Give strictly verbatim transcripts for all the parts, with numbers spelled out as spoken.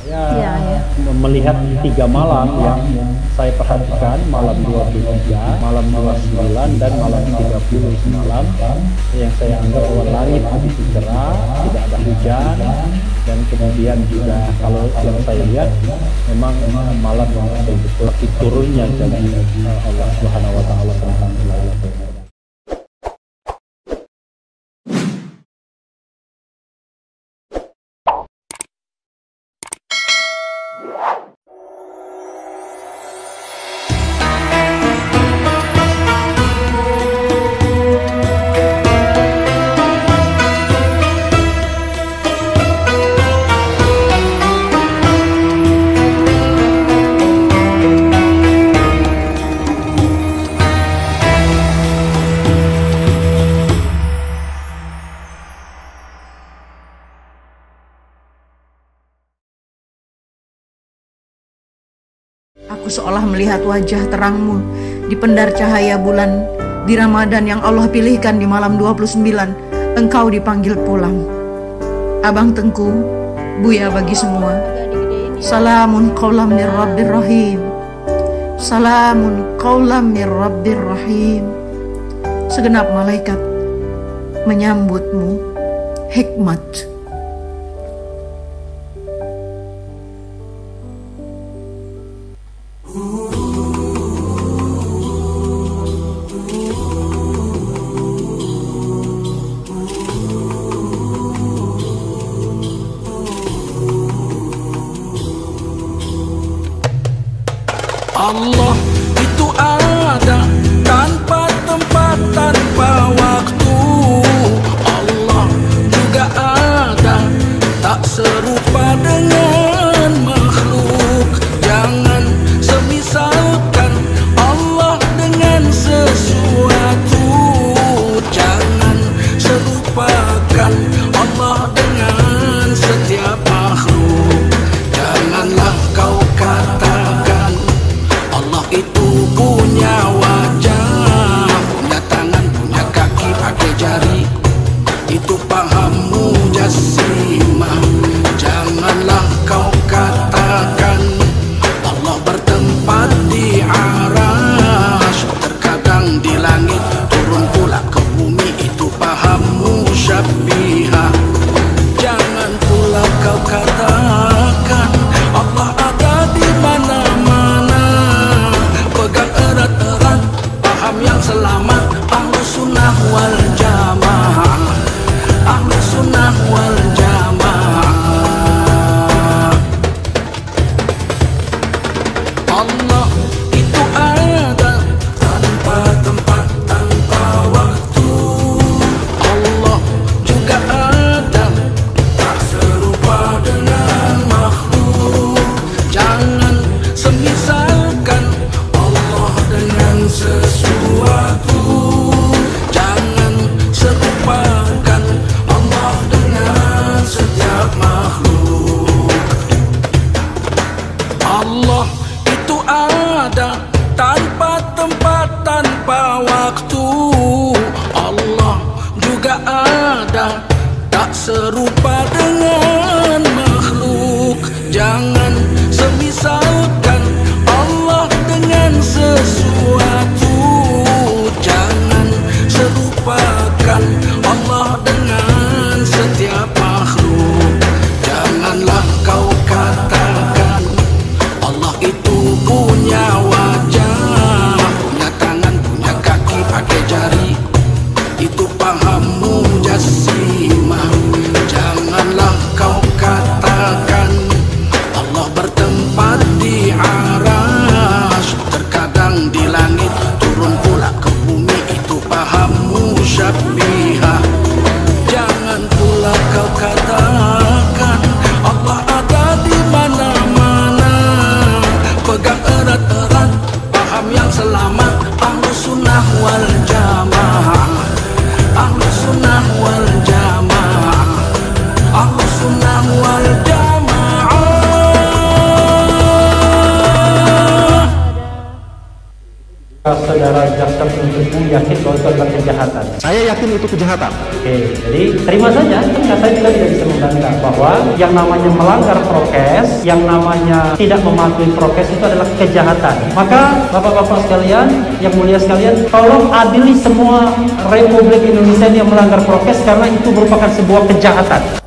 Ya, Ya, ya. melihat tiga malam yang saya perhatikan, malam dua puluh tiga, malam dua puluh sembilan, dan malam tiga puluh semalam, yang saya anggap bahwa langit begitu cerah, tidak ada hujan, dan kemudian juga kalau yang saya lihat memang malam yang betul-betul turunnya janji Allah Subhanahu wa taala tentang Lailatul Qadar. Aku seolah melihat wajah terangmu di pendar cahaya bulan. Di Ramadan yang Allah pilihkan di malam dua puluh sembilan, engkau dipanggil pulang. Abang Tengku, Buya bagi semua. Salamun qaulam mir rabbir rahim. Salamun qaulam mir rabbir rahim. Segenap malaikat menyambutmu hikmat. Allah itu ada tanpa tempat, tanpa waktu. Allah juga ada, tak serupa dengan makhluk. Jangan semisalkan Allah dengan sesuatu. Jangan serupakan Allah dengan setiap makhluk. Janganlah kau katakan Allah itu punya wajah, punya tangan, punya kaki, pakai jari. Itu pahammu jasimah. Janganlah kau katakan Allah bertempat di arash, terkadang di langit, turun pula ke bumi. Itu pahammu syabihah. Jangan pula kau katakan Allah ada di mana-mana. Pegang erat-erat paham yang selamat, Ahlus Sunnah wal Jamaah, Ahlus Sunnah wal Jamaah. Allah itu ada tanpa tempat, tanpa waktu. Allah juga ada, tak serupa dengan makhluk. Jangan semisalkan Allah dengan sesuatu. Jangan serupakan Allah dengan setiap makhluk. Allah itu ada tanpa tempat, tanpa waktu. Allah juga ada, tak serupa dengan makhluk. Jangan semisalkan Allah dengan sesuatu. Jangan serupakan Allah dengan setiap makhluk. Janganlah kau katakan Allah itu punya wajah, punya tangan, punya kaki, pakai jari. Itu pahammu jasimah. Janganlah kau katakan Allah Apakah saudara jaksa penuntut umum yakin bahwa itu adalah kejahatan? Saya yakin itu kejahatan. Oke, jadi terima saja. Karena saya juga tidak bisa membantah bahwa yang namanya melanggar prokes, yang namanya tidak mematuhi prokes itu adalah kejahatan. Maka bapak-bapak sekalian, yang mulia sekalian, tolong adili semua Republik Indonesia yang melanggar prokes karena itu merupakan sebuah kejahatan.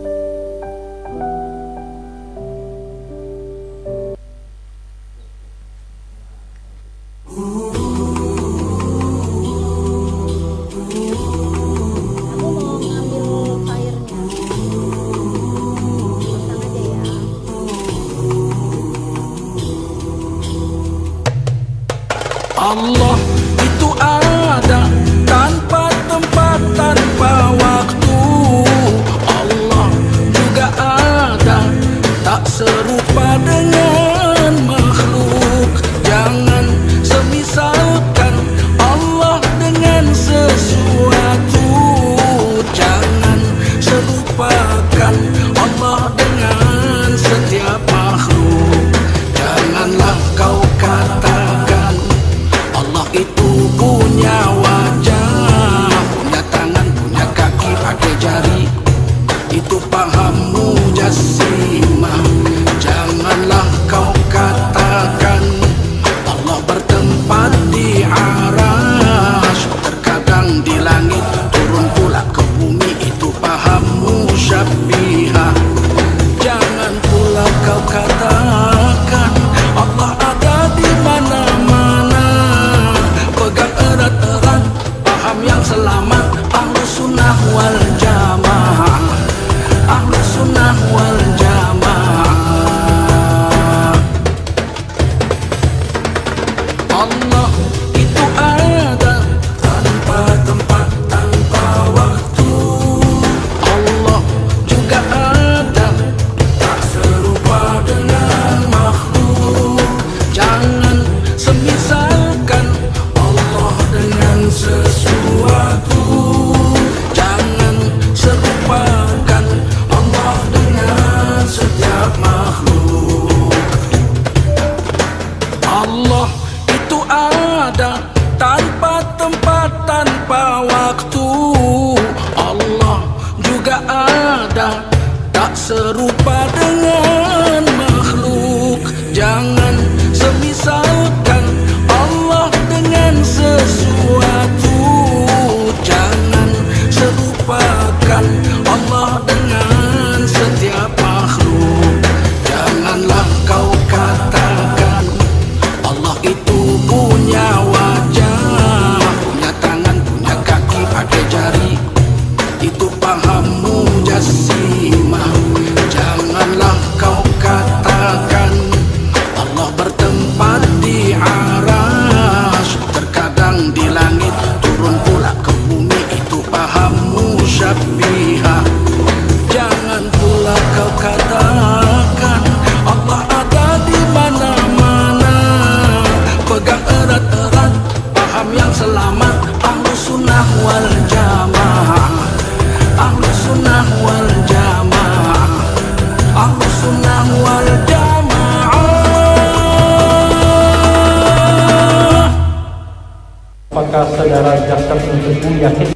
Allah itu ada tanpa tempat, tanpa waktu. Allah juga ada, tak serupa dengan makhluk. Jangan semisalkan Allah dengan sesuatu. Jangan serupakan Allah dengan setiap makhluk. Janganlah kau katakan Allah itu punya wajah, punya tangan, punya kaki, pakai jari. Itu pahammu jasimah. Janganlah kau katakan Allah bertempat di arasy, terkadang di langit, turun pula ke bumi. Itu pahammu syabihah. Jangan pula kau katakan Allah ada di mana-mana. Pegang erat-erat paham yang selamat, Ahlus Sunnah wal Jamaah, Ahlus Sunnah wal Jamaah. Allah itu ada tanpa tempat, tanpa waktu. Allah juga ada, tak serupa dengan makhluk. Jangan semisalkan Allah dengan sesuatu. Jangan serupakan Allah dengan setiap makhluk. Allah itu ada tanpa tempat, tanpa waktu. Allah juga ada, tak serupa dengan makhluk. Jangan semisalkan Allah dengan sesuatu. Jangan serupakan Allah dengan setiap makhluk. Janganlah kau katakan Allah itu punya wajah, punya tangan, punya kaki, pakai jari. Itu pahammu jasimah. Janganlah kau katakan Allah bertempat di arasy, terkadang di langit, turun pula ke bumi. Itu pahammu syabihah. Jangan pula kau katakan Allah ada di mana-mana. Pegang erat-erat paham yang selamat, Ahlus Sunnah wal Jamaah, Ahlus Sunnah wal Jamaah, Ahlus Sunnah wal Jamaah. Apakah saudara jaksa penuntut umum yakin?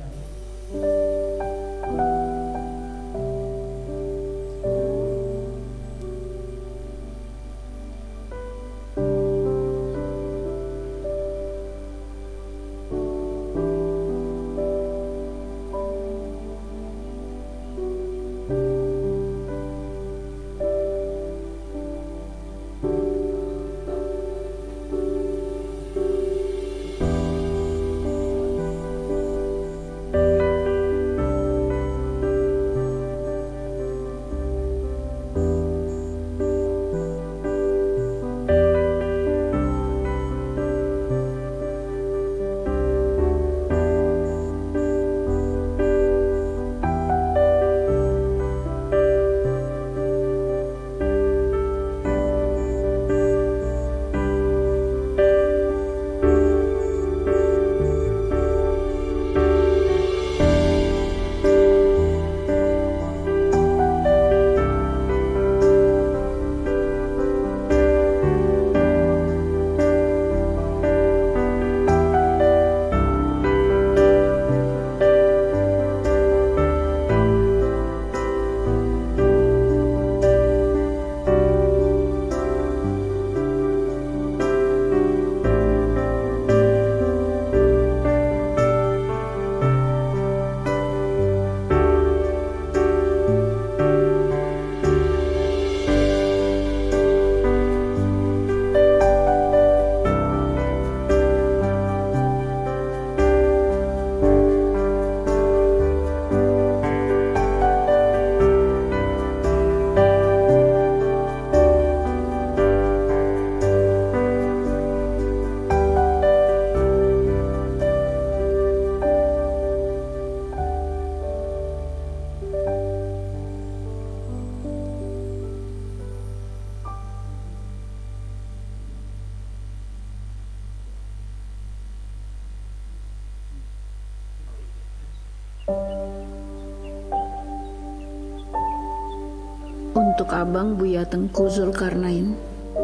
Untuk Abang Buya Tengku Zulkarnain,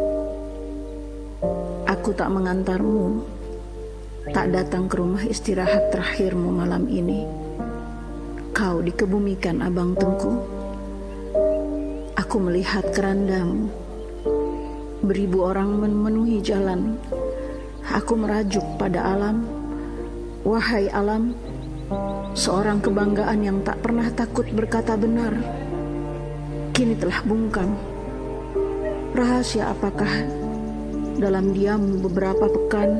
aku tak mengantarmu, tak datang ke rumah istirahat terakhirmu malam ini. Kau dikebumikan Abang Tengku. Aku melihat kerandamu, beribu orang memenuhi jalan. Aku merajuk pada alam, wahai alam, seorang kebanggaan yang tak pernah takut berkata benar, kini telah bungkam. Rahasia apakah dalam diammu beberapa pekan?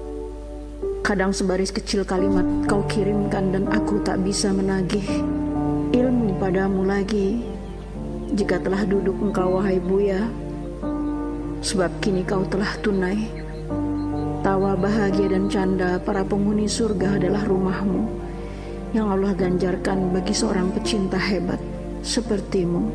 Kadang sebaris kecil kalimat kau kirimkan dan aku tak bisa menagih ilmu padamu lagi. Jika telah duduk engkau wahai Buya, sebab kini kau telah tunai. Tawa bahagia dan canda para penghuni surga adalah rumahmu, yang Allah ganjarkan bagi seorang pecinta hebat sepertimu.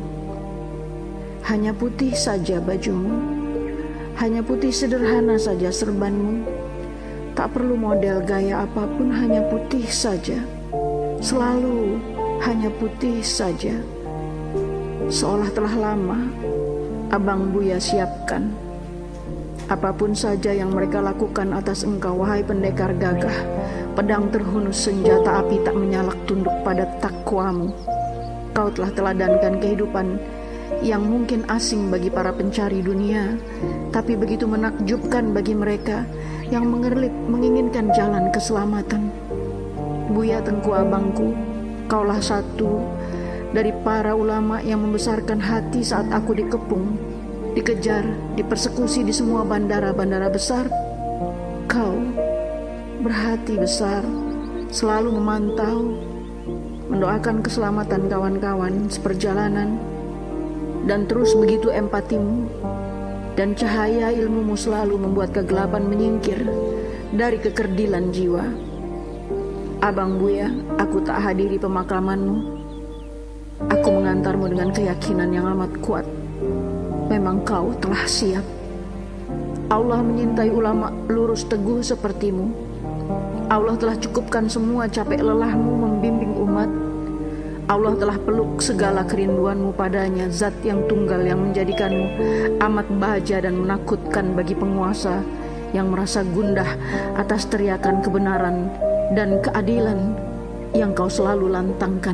Hanya putih saja bajumu, hanya putih sederhana saja serbanmu. Tak perlu model gaya apapun, hanya putih saja. Selalu hanya putih saja. Seolah telah lama Abang Buya siapkan. Apapun saja yang mereka lakukan atas engkau wahai pendekar gagah, pedang terhunus senjata api tak menyalak tunduk pada takwamu. Kau telah teladankan kehidupan yang mungkin asing bagi para pencari dunia, tapi begitu menakjubkan bagi mereka yang mengerlit menginginkan jalan keselamatan. Buya Tengku abangku, kaulah satu dari para ulama yang membesarkan hati saat aku dikepung, dikejar, dipersekusi di semua bandara-bandara besar. Kau berhati besar, selalu memantau, mendoakan keselamatan kawan-kawan seperjalanan, dan terus begitu empatimu dan cahaya ilmumu selalu membuat kegelapan menyingkir dari kekerdilan jiwa. Abang Buya, aku tak hadiri pemakamanmu. Aku mengantarmu dengan keyakinan yang amat kuat. Memang kau telah siap. Allah menyintai ulama lurus teguh sepertimu. Allah telah cukupkan semua capek lelahmu membimbing umat. Allah telah peluk segala kerinduanmu padanya, zat yang tunggal yang menjadikanmu amat bahagia dan menakutkan bagi penguasa yang merasa gundah atas teriakan kebenaran dan keadilan yang kau selalu lantangkan.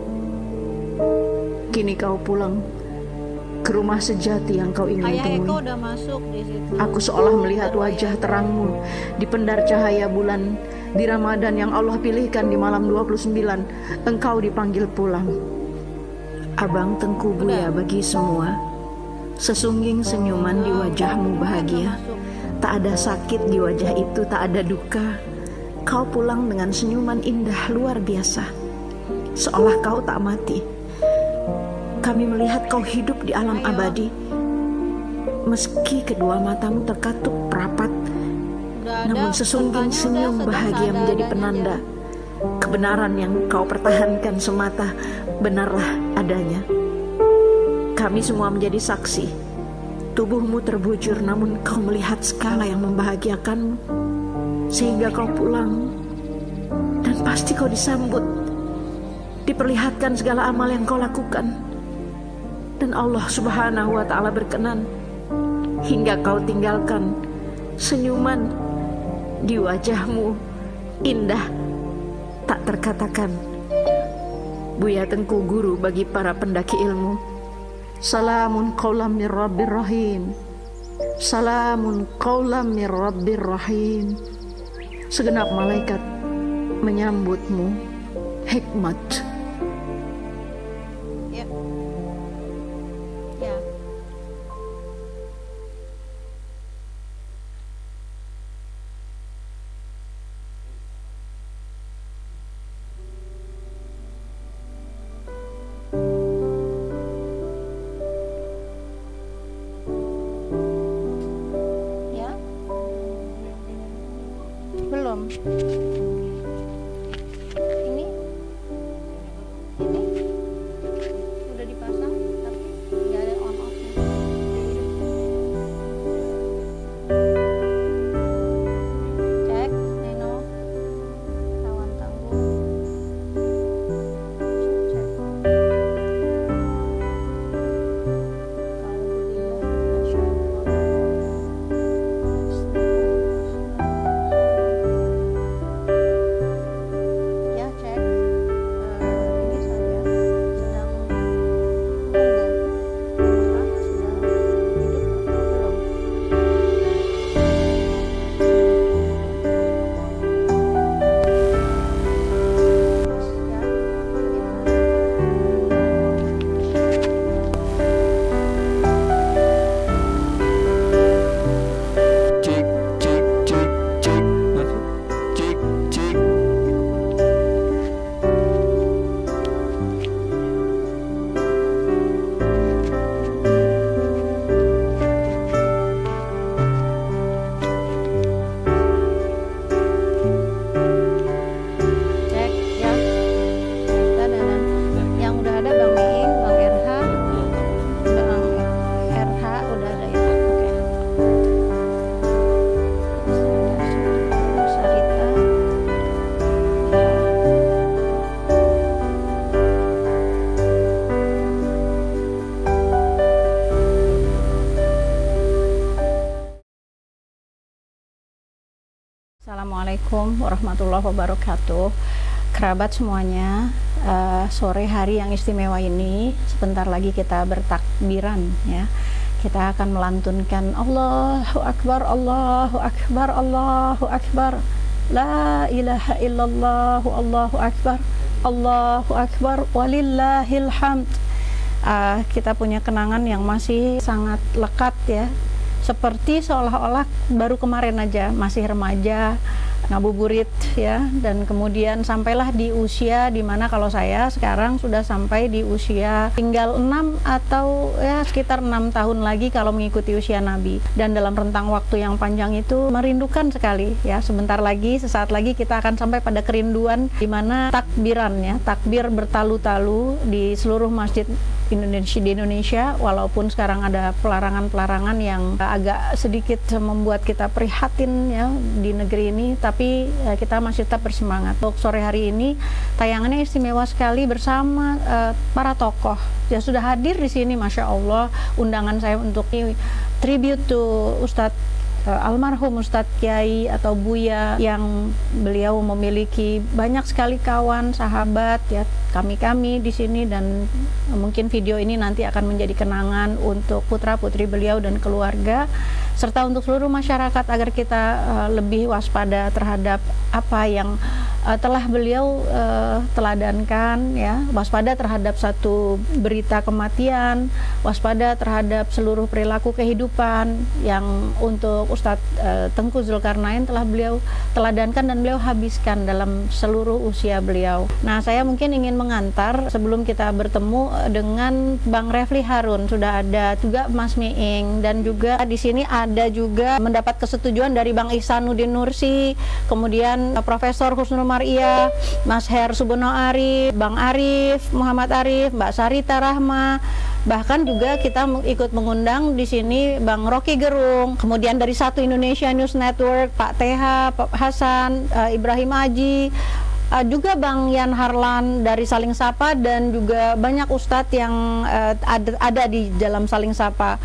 Kini kau pulang ke rumah sejati yang kau ingin Ayah temui. Eko udah masuk di situ. Aku seolah melihat wajah terangmu di pendar cahaya bulan. Di Ramadan yang Allah pilihkan di malam dua puluh sembilan, engkau dipanggil pulang. Abang Tengku Buya bagi semua, sesungging senyuman di wajahmu bahagia. Tak ada sakit di wajah itu, tak ada duka. Kau pulang dengan senyuman indah luar biasa, seolah kau tak mati. Kami melihat kau hidup di alam abadi. Meski kedua matamu terkatup rapat, namun sesungging senyum bahagia menjadi penanda kebenaran yang kau pertahankan semata benarlah adanya. Kami semua menjadi saksi. Tubuhmu terbujur namun kau melihat skala yang membahagiakanmu, sehingga kau pulang dan pasti kau disambut, diperlihatkan segala amal yang kau lakukan, dan Allah Subhanahu wa Ta'ala berkenan hingga kau tinggalkan senyuman di wajahmu indah tak terkatakan. Buya Tengku guru bagi para pendaki ilmu. Salamun qaulam mir rabbir rahim. Salamun qaulam mir rabbir rahim. Segenap malaikat menyambutmu hikmat. Ya. Ya. Ya. Belum. Ini ini udah dipasang tapi nggak ada on off-nya. Cek Neno, rawan tanggung. Assalamualaikum warahmatullahi wabarakatuh. Kerabat semuanya, uh, sore hari yang istimewa ini sebentar lagi kita bertakbiran ya. Kita akan melantunkan Allahu Akbar, Allahu Akbar, Allahu Akbar, La ilaha illallah, Allahu Akbar, Allahu Akbar, walillahil hamd. Uh, kita punya kenangan yang masih sangat lekat ya, seperti seolah-olah baru kemarin aja masih remaja, ngabuburit ya, dan kemudian sampailah di usia dimana kalau saya sekarang sudah sampai di usia tinggal enam atau ya sekitar enam tahun lagi kalau mengikuti usia Nabi, dan dalam rentang waktu yang panjang itu merindukan sekali ya. Sebentar lagi, sesaat lagi kita akan sampai pada kerinduan dimana takbiran ya, takbir bertalu-talu di seluruh masjid Indonesia di Indonesia, walaupun sekarang ada pelarangan-pelarangan yang agak sedikit membuat kita prihatin ya di negeri ini, tapi ya, kita masih tetap bersemangat. Untuk sore hari ini tayangannya istimewa sekali bersama uh, para tokoh ya, sudah hadir di sini, masya Allah. Undangan saya untuk tribute to Ustadz Uh, almarhum Ustadz Kiai atau Buya, yang beliau memiliki banyak sekali kawan, sahabat ya, kami-kami di sini, dan mungkin video ini nanti akan menjadi kenangan untuk putra-putri beliau dan keluarga, serta untuk seluruh masyarakat agar kita uh, lebih waspada terhadap apa yang uh, telah beliau uh, teladankan ya, waspada terhadap satu berita kematian, waspada terhadap seluruh perilaku kehidupan yang untuk Ustadz uh, Tengku Zulkarnain telah beliau teladankan dan beliau habiskan dalam seluruh usia beliau. Nah, saya mungkin ingin mengantar sebelum kita bertemu dengan Bang Refli Harun. Sudah ada juga Mas Miing, dan juga di sini ada juga mendapat kesetujuan dari Bang Ihsanuddin Nursi, kemudian uh, Profesor Husnul Maria, Mas Her Subono Arif, Bang Arif, Muhammad Arif, Mbak Sarita Rahma. Bahkan juga kita ikut mengundang di sini Bang Rocky Gerung, kemudian dari Satu Indonesia News Network Pak T H, Pak Hasan, uh, Ibrahim Aji, uh, juga Bang Yan Harlan dari Saling Sapa, dan juga banyak ustadz yang uh, ada, ada di dalam Saling Sapa.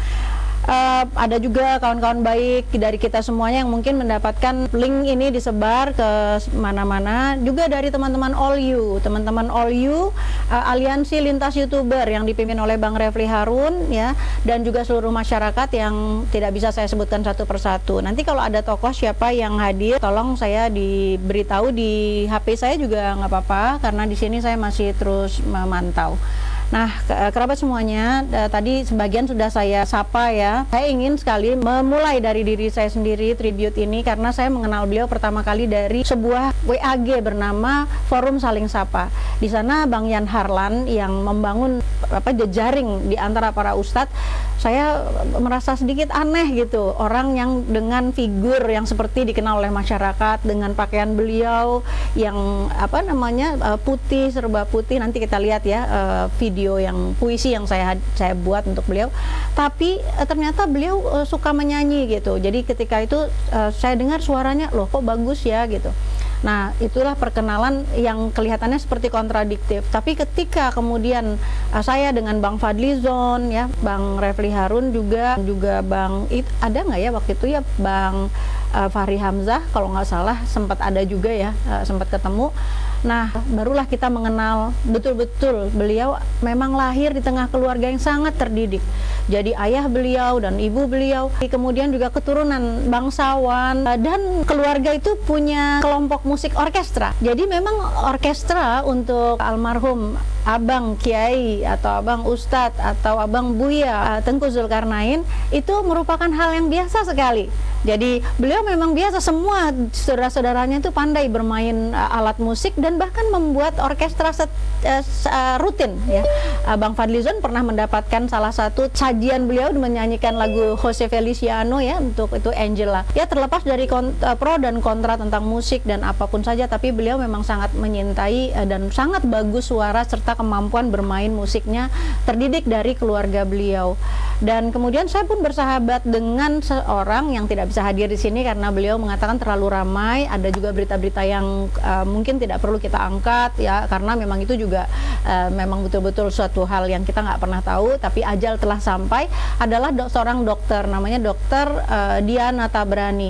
Uh, ada juga kawan-kawan baik dari kita semuanya yang mungkin mendapatkan link ini disebar ke mana-mana, juga dari teman-teman All You, teman-teman All You, uh, aliansi lintas YouTuber yang dipimpin oleh Bang Refli Harun ya, dan juga seluruh masyarakat yang tidak bisa saya sebutkan satu persatu. Nanti kalau ada tokoh siapa yang hadir, tolong saya diberitahu di H P saya juga nggak apa-apa, karena di sini saya masih terus memantau. Nah, kerabat semuanya, tadi sebagian sudah saya sapa ya. Saya ingin sekali memulai dari diri saya sendiri tribute ini, karena saya mengenal beliau pertama kali dari sebuah W A G bernama Forum Saling Sapa. Di sana Bang Yan Harlan yang membangun apa jejaring di antara para ustadz. Saya merasa sedikit aneh gitu, orang yang dengan figur yang seperti dikenal oleh masyarakat, dengan pakaian beliau yang apa namanya putih, serba putih. Nanti kita lihat ya video yang puisi yang saya saya buat untuk beliau. Tapi ternyata beliau suka menyanyi gitu. Jadi ketika itu saya dengar suaranya, loh kok bagus ya gitu. Nah, itulah perkenalan yang kelihatannya seperti kontradiktif. Tapi ketika kemudian uh, saya dengan Bang Fadlizon ya, Bang Refli Harun juga, juga Bang it, ada nggak ya waktu itu ya Bang uh, Fahri Hamzah kalau nggak salah sempat ada juga ya, uh, sempat ketemu. Nah, barulah kita mengenal betul-betul beliau memang lahir di tengah keluarga yang sangat terdidik. Jadi ayah beliau dan ibu beliau, kemudian juga keturunan bangsawan, dan keluarga itu punya kelompok musik orkestra. Jadi memang orkestra untuk almarhum Abang Kiai atau Abang Ustadz atau Abang Buya Tengku Zulkarnain itu merupakan hal yang biasa sekali. Jadi beliau memang biasa, semua saudara-saudaranya itu pandai bermain uh, alat musik dan bahkan membuat orkestra set, uh, uh, rutin ya. Uh, Bang Fadlizon pernah mendapatkan salah satu sajian beliau menyanyikan lagu Jose Feliciano ya, untuk itu Angela. Ya, terlepas dari kon, uh, pro dan kontra tentang musik dan apapun saja, tapi beliau memang sangat menyintai uh, dan sangat bagus suara serta kemampuan bermain musiknya, terdidik dari keluarga beliau. Dan kemudian saya pun bersahabat dengan seorang yang tidak bisa hadir di sini karena beliau mengatakan terlalu ramai. Ada juga berita-berita yang uh, mungkin tidak perlu kita angkat ya, karena memang itu juga uh, memang betul-betul suatu hal yang kita nggak pernah tahu. Tapi ajal telah sampai, adalah do seorang dokter namanya dokter uh, Diana Tabrani.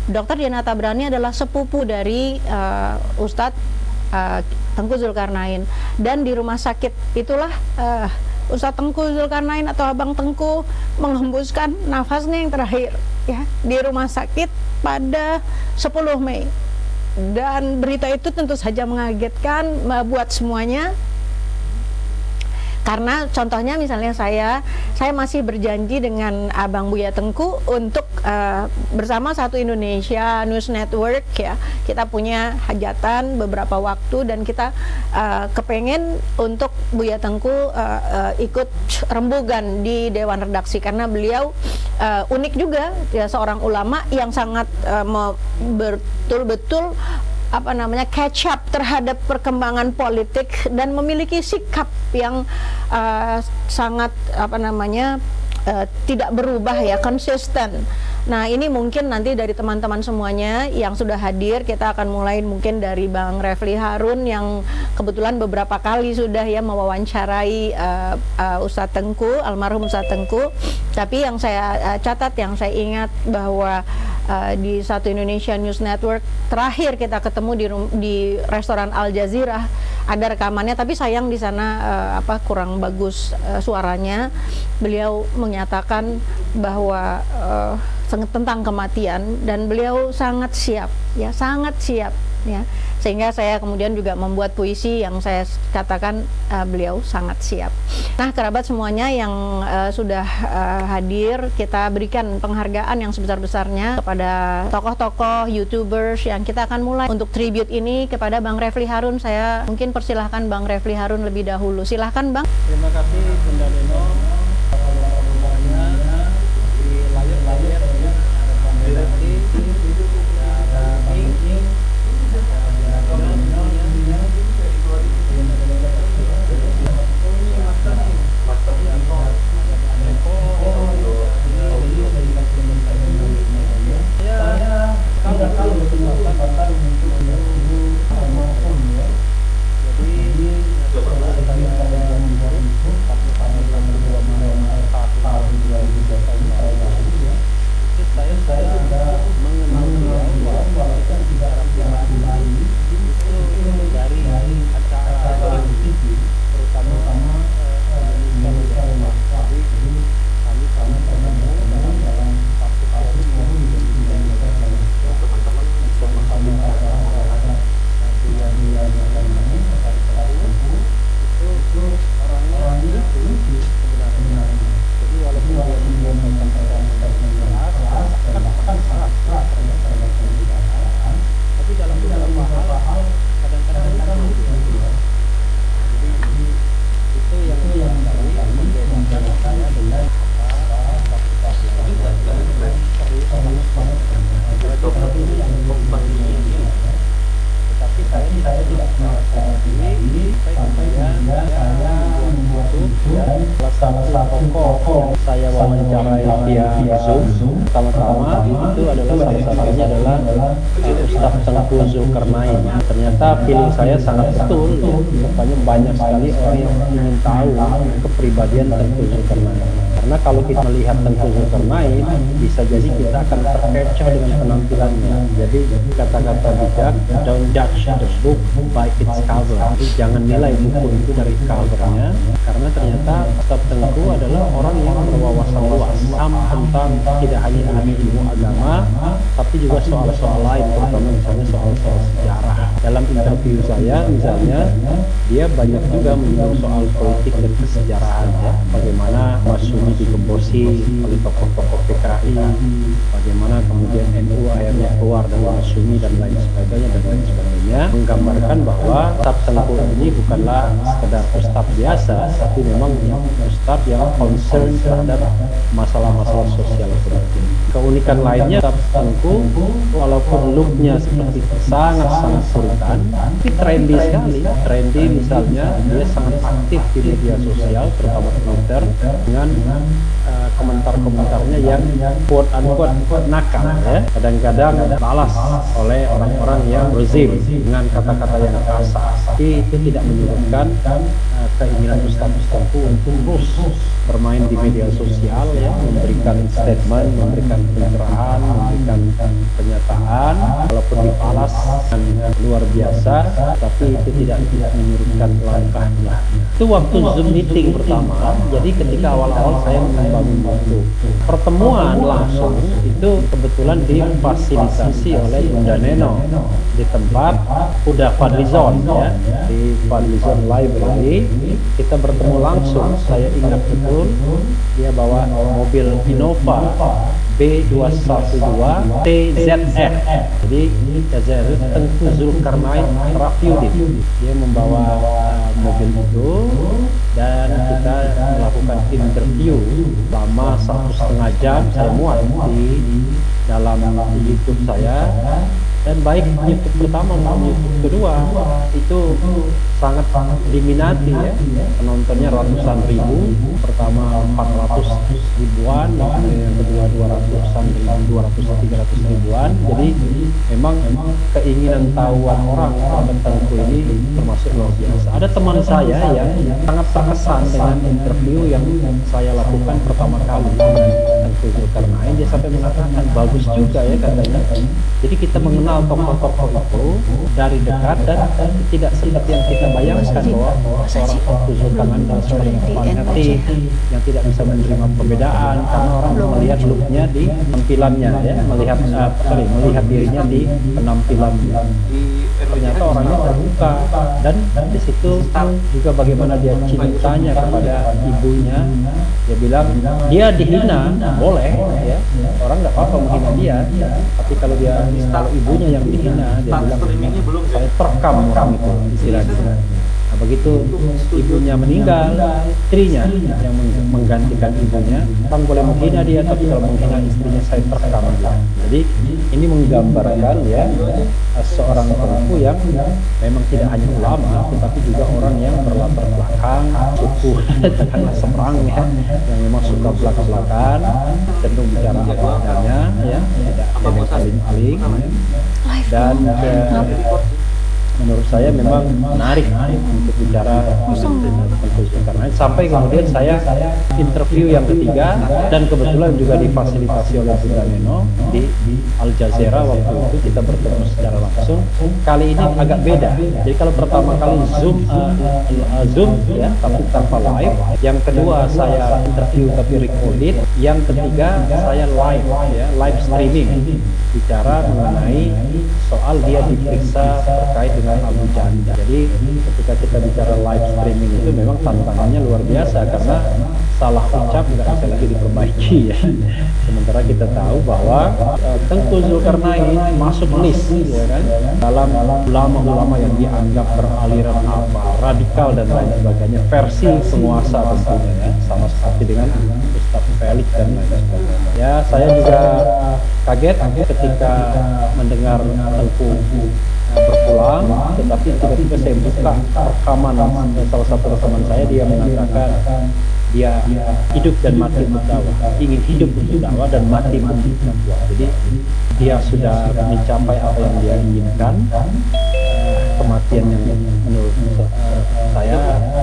Dokter Diana Tabrani adalah sepupu dari uh, Ustadz uh, Tengku Zulkarnain, dan di rumah sakit itulah uh, Ustadz Tengku Zulkarnain atau Abang Tengku menghembuskan nafasnya yang terakhir ya di rumah sakit pada sepuluh Mei. Dan berita itu tentu saja mengagetkan uh, buat semuanya. Karena contohnya misalnya saya, saya masih berjanji dengan Abang Buya Tengku untuk uh, bersama Satu Indonesia News Network ya, kita punya hajatan beberapa waktu dan kita uh, kepengen untuk Buya Tengku uh, uh, ikut rembugan di Dewan Redaksi karena beliau uh, unik juga ya, seorang ulama yang sangat uh, betul-betul apa namanya catch up terhadap perkembangan politik dan memiliki sikap yang uh, sangat apa namanya uh, tidak berubah ya, konsisten. Nah ini mungkin nanti dari teman-teman semuanya yang sudah hadir, kita akan mulai mungkin dari Bang Refli Harun yang kebetulan beberapa kali sudah ya mewawancarai uh, uh, Ustadz Tengku, almarhum Ustadz Tengku. Tapi yang saya uh, catat, yang saya ingat bahwa uh, di Satu Indonesia News Network terakhir kita ketemu di, di restoran Al Jazeera, ada rekamannya, tapi sayang di sana uh, apa kurang bagus uh, suaranya. Beliau menyatakan bahwa uh, tentang kematian dan beliau sangat siap ya, sangat siap ya, sehingga saya kemudian juga membuat puisi yang saya katakan uh, beliau sangat siap. Nah kerabat semuanya yang uh, sudah uh, hadir, kita berikan penghargaan yang sebesar-besarnya kepada tokoh-tokoh YouTubers yang kita akan mulai untuk tribute ini kepada Bang Refli Harun. Saya mungkin persilahkan Bang Refli Harun lebih dahulu, silahkan Bang. Terima kasih Bunda Leno. Salah satu tokoh yang saya wawancarai via Zoom pertama-tama itu adalah salah satunya adalah Ustadz Tengku Zulkarnain. Ternyata feeling saya sangat betul ya, rupanya banyak sekali orang yang ingin tahu kepribadian Tengku Zulkarnain. Karena kalau kita melihat Tengku Zulkarnain, bisa jadi kita akan terkecoh dengan penampilannya. Jadi kata-kata bijak, don't judge the book by its cover. Jadi jangan nilai buku itu dari covernya, karena ternyata Ustadz Tengku adalah orang yang berwawasan luas tentang tidak hanya ilmu agama, tapi juga soal-soal lain, terutama misalnya soal-soal sejarah. Dalam interview saya misalnya, dia banyak juga menyinggung soal politik dan kesejarahan ya, bagaimana Masyumi digembosi oleh tokoh-tokoh P K I, bagaimana kemudian N U akhirnya keluar dari Masyumi dan lain sebagainya dan lain sebagainya, menggambarkan bahwa Ustadz Tengku ini bukanlah sekedar ustadz biasa, tapi memang ustadz yang concern terhadap masalah-masalah sosial politik. Keunikan lainnya, Ustadz Tengku walaupun looknya seperti sangat-sangat puritan, tapi trendy sekali. Trendy misalnya, dia sangat aktif di media sosial, terutama Twitter, dengan uh, komentar-komentarnya yang quote-unquote nakal ya. Kadang-kadang balas oleh orang-orang yang rezim dengan kata-kata yang kasar. Tapi itu tidak menyebabkan uh, keinginan Ustadz Tengku untuk terus bermain di media sosial, ya, memberikan statement, memberikan pencerahan, memberikan pernyataan, walaupun dibalas dengan luar biasa, tapi itu tidak menyurutkan langkahnya. Itu waktu Zoom meeting pertama. Jadi ketika awal-awal saya membangun waktu pertemuan langsung itu kebetulan difasilitasi oleh Bunda Neno di tempat udah Fadlizon, ya, di Fadlizon Library. Kita bertemu langsung. Saya ingat betul dia bawa mobil Innova B dua satu dua T Z R. Jadi T Z R Tengku Zulkarnain Rafiuddin. Dia membawa uh, mobil itu dan kita melakukan interview selama satu setengah jam. Saya muat di dalam YouTube saya. Dan baik YouTube pertama maupun YouTube kedua itu sangat diminati, ya, penontonnya ratusan ribu. Pertama empat ratus ribuan, yang kedua dua ratusan ribu, dua ratus tiga ratus ribuan. Jadi memang keinginan tahuan orang terhadap Tengku ini termasuk luar biasa. Ada teman saya yang sangat terkesan dengan interview yang saya lakukan pertama kali dengan Tengku Zulkarnain. Dia sampai mengatakan bagus juga, ya, katanya. Jadi kita mengenal tokoh-tokoh itu dari dekat dan tidak seperti yang kita bayangkan bahwa seorang Tengku Zulkarnain adalah seorang yang fanatik yang tidak bisa menerima perbedaan karena orang melihat looknya di penampilannya, ya, melihat uh, sorry melihat dirinya di penampilannya. Ternyata orangnya terbuka dan di situ juga bagaimana dia cintanya kepada ibunya. Dia bilang dia dihina boleh, ya, orang nggak apa-apa menghina dia, tapi kalau dia kalau ibunya yang dihina, dia bilang saya terekam orang itu, istilahnya. Nah, begitu ibunya meninggal, istrinya yang menggantikan ibunya, orang boleh menghina dia, tapi kalau menghina istrinya saya terekam dia. Jadi ini menggambarkan, ya, seorang Tengku yang memang tidak hanya ulama, tetapi juga orang yang berlatar belakang suku janganlah seberang, ya, yang memang suka belak-belakan, cenderung bicara apa adanya, ya, tidak tidak saling-saling, dan uh, menurut saya memang menarik untuk bicara dengan Tengku Zulkarnain. Sampai kemudian saya interview yang ketiga dan kebetulan juga difasilitasi oleh Bunda Neno di Al Jazeera. Waktu itu kita bertemu secara langsung. Kali ini agak beda. Jadi kalau pertama kali Zoom, uh, uh, Zoom, ya, tapi tanpa live. Yang kedua saya interview tapi recorded. Yang ketiga saya live, ya, live streaming, bicara mengenai soal dia diperiksa terkait dengan Abu Janda. Jadi ketika kita bicara live streaming itu memang tantangannya luar biasa karena salah ucap nggak bisa lagi diperbaiki, ya. Sementara kita tahu bahwa uh, Tengku Zulkarnain masuk list, ya, kan, dalam ulama-ulama yang dianggap beraliran apa radikal dan lain sebagainya, versi penguasa tentunya, ya, sama seperti dengan Ustadz Felix dan lain sebagainya. Ya, saya juga kaget ketika mendengar Tengku berpulang, tetapi tiba-tiba saya buka rekaman salah satu rekaman saya, dia mengatakan dia hidup dan mati untuk dakwah, ingin hidup untuk dakwah dan mati untuk dakwah. Jadi dia sudah mencapai apa yang dia inginkan. Kematian yang menurut saya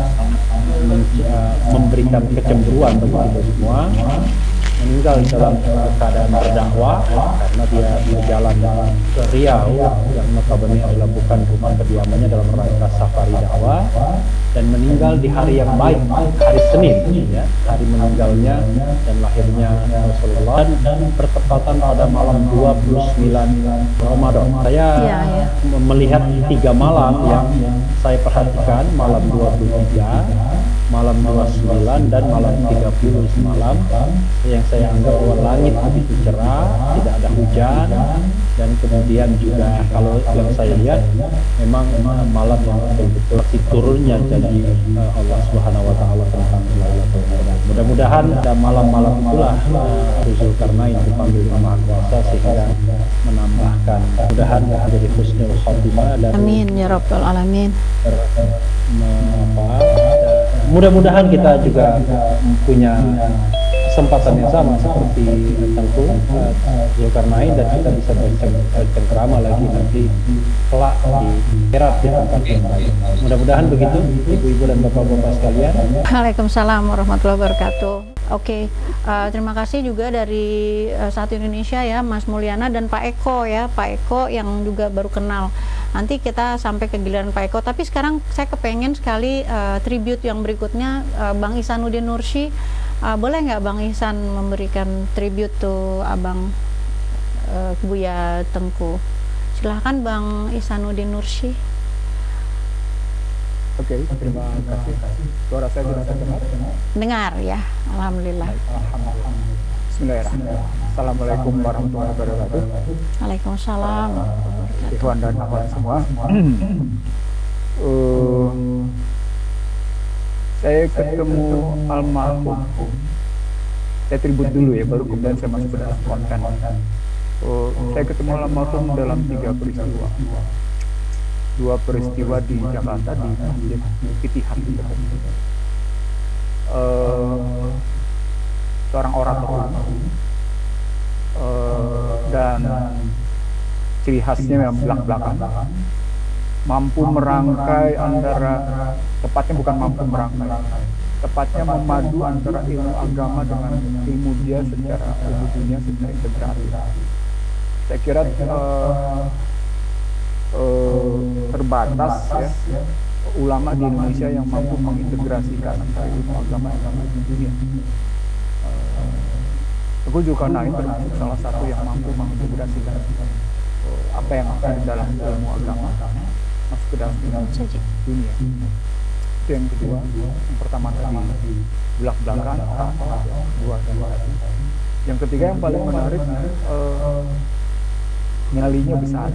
memberikan kecemburuan bagi kita semua. Meninggal dalam keadaan berdakwah, karena dia berjalan ke Riau yang notabene adalah bukan rumah kediamannya dalam rangka safari dakwah, dan meninggal di hari yang baik, hari Senin, ya, hari meninggalnya dan lahirnya Rasulullah, dan bertepatan pada malam dua puluh sembilan Ramadan. Saya ya, ya. melihat tiga malam yang saya perhatikan, malam dua puluh tiga, malam dua puluh sembilan, dan malam tiga puluh semalam, yang saya anggap bahwa langit begitu cerah, tidak ada hujan, dan kemudian juga kalau yang saya lihat memang malam yang betul-betul turunnya janji uh, Allah Subhanahu Wa Taala tentang Lailatul Qadar. Mudah-mudahan pada malam-malam itulah uh, Zulkarnain dipanggil Maha Kuasa sehingga menambahkan, mudah-mudahan menjadi husnul khotimah dan amin ya rabbal alamin. Ber, apa, mudah-mudahan kita juga punya kesempatan yang sama seperti Tengku, uh, uh, Zulkarnain, dan kita bisa bercengkrama lagi nanti kelak di akhirat di tempat yang lain. Mudah-mudahan begitu ibu-ibu dan bapak-bapak sekalian. Waalaikumsalam warahmatullahi wabarakatuh. Oke, uh, terima kasih juga dari uh, Satu Indonesia ya, Mas Mulyana dan Pak Eko ya, Pak Eko yang juga baru kenal. Nanti kita sampai ke giliran Pak Eko, tapi sekarang saya kepengen sekali uh, tribute yang berikutnya uh, Bang Ihsanuddin Nursi. Uh, boleh nggak Bang Ihsan memberikan tribute to Abang uh, Buya Tengku? Silahkan Bang Ihsanuddin Nursi. Oke, okay, terima kasih. Suara saya sudah terdengar? Dengar ya, alhamdulillah. Alhamdulillah. Bismillahirrahmanirrahim. Assalamualaikum warahmatullahi wabarakatuh. Waalaikumsalam. Ikhwan dan akhwat semua. uh, saya ketemu almarhum. Saya tribut dulu ya, baru kemudian saya masuk ke dalam konten. Uh, saya ketemu almarhum dalam tiga peristiwa. Dua peristiwa di Jakarta di Masjid Ittihad. Uh, seorang orator uh, dan ciri khasnya memang belak-belakan, mampu merangkai antara, tepatnya bukan mampu merangkai, tepatnya memadu antara ilmu agama dengan ilmu dia secara ilmu dunia secara integratif. Saya kira uh, Uh, terbatas ya ulama di Indonesia yang mampu mengintegrasikan antara ilmu agama dan ilmu dunia. Uh, Tengku Zulkarnain termasuk salah satu yang mampu mengintegrasikan uh, apa yang ada di dalam ilmu agama masuk ke dalam ilmu dunia. Itu yang kedua. Yang pertama tadi belak-belakan, dua dan tadi. Yang ketiga yang paling menarik, uh, nyalinya besar.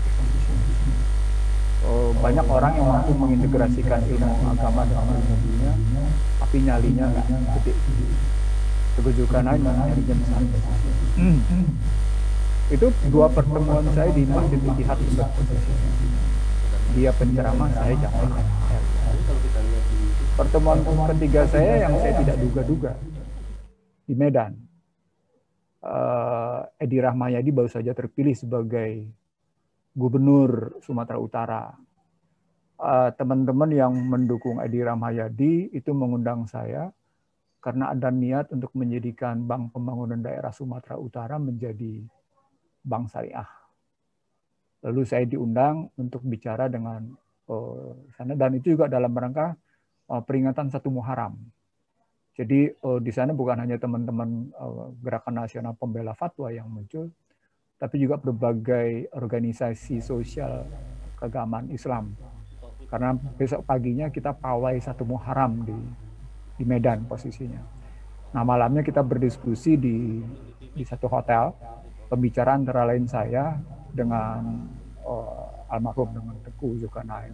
Oh, banyak orang yang mampu mengintegrasikan ilmu agama dengan ilmu dunia, tapi nyalinya nggak gede. Tengku Zulkarnain nyalinya besar. Hmm. Itu dua pertemuan saya di Masjid Ittihad. Dia penceramah, saya jamaah. Pertemuan ketiga saya yang saya tidak duga-duga di Medan. Uh, Edi Rahmayadi baru saja terpilih sebagai Gubernur Sumatera Utara. Teman-teman uh, yang mendukung Edi Rahmayadi itu mengundang saya karena ada niat untuk menjadikan Bank Pembangunan Daerah Sumatera Utara menjadi bank syariah. Lalu saya diundang untuk bicara dengan uh, sana, dan itu juga dalam rangka uh, peringatan satu Muharram. Jadi uh, di sana bukan hanya teman-teman uh, Gerakan Nasional Pembela Fatwa yang muncul, tapi juga berbagai organisasi sosial keagamaan Islam. Karena besok paginya kita pawai satu Muharram di, di Medan posisinya. Nah, malamnya kita berdiskusi di, di satu hotel, pembicaraan antara lain saya dengan uh, almarhum, dengan Tengku Zulkarnain.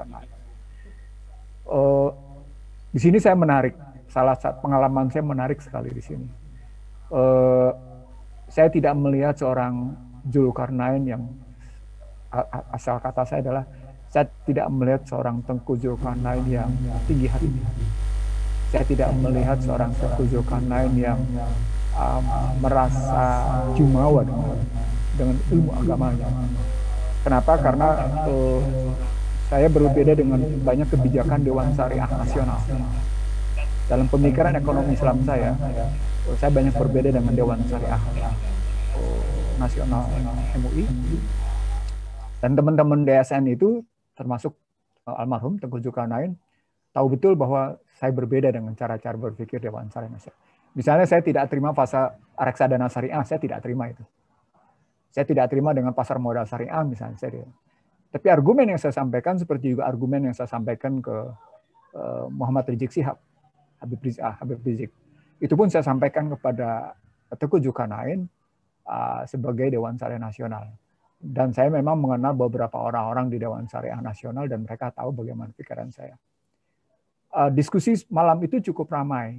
Uh, di sini saya menarik, salah satu pengalaman saya menarik sekali di sini. Uh, Saya tidak melihat seorang Zulkarnain yang asal kata saya adalah saya tidak melihat seorang Tengku Zulkarnain yang tinggi hati. Saya tidak melihat seorang Tengku Zulkarnain yang um, merasa jumawa dengan, dengan ilmu agamanya. Kenapa? Karena uh, saya berbeda dengan banyak kebijakan Dewan Syariah Nasional. Dalam pemikiran ekonomi Islam saya, saya banyak berbeda dengan Dewan Syariah Nasional M U I, dan teman-teman D S N itu termasuk almarhum Tengku Zulkarnain tahu betul bahwa saya berbeda dengan cara-cara berpikir Dewan Syariah Nasional. Misalnya saya tidak terima pasar reksadana syariah, saya tidak terima itu. Saya tidak terima dengan pasar modal syariah misalnya. Saya. Tapi argumen yang saya sampaikan seperti juga argumen yang saya sampaikan ke uh, Muhammad Rizik Syihab, Habib Rizik, ah, Habib Rizik. Itu pun saya sampaikan kepada Tengku Zulkarnain uh, sebagai Dewan Syariah Nasional. Dan saya memang mengenal beberapa orang-orang di Dewan Syariah Nasional dan mereka tahu bagaimana pikiran saya. Uh, diskusi malam itu cukup ramai.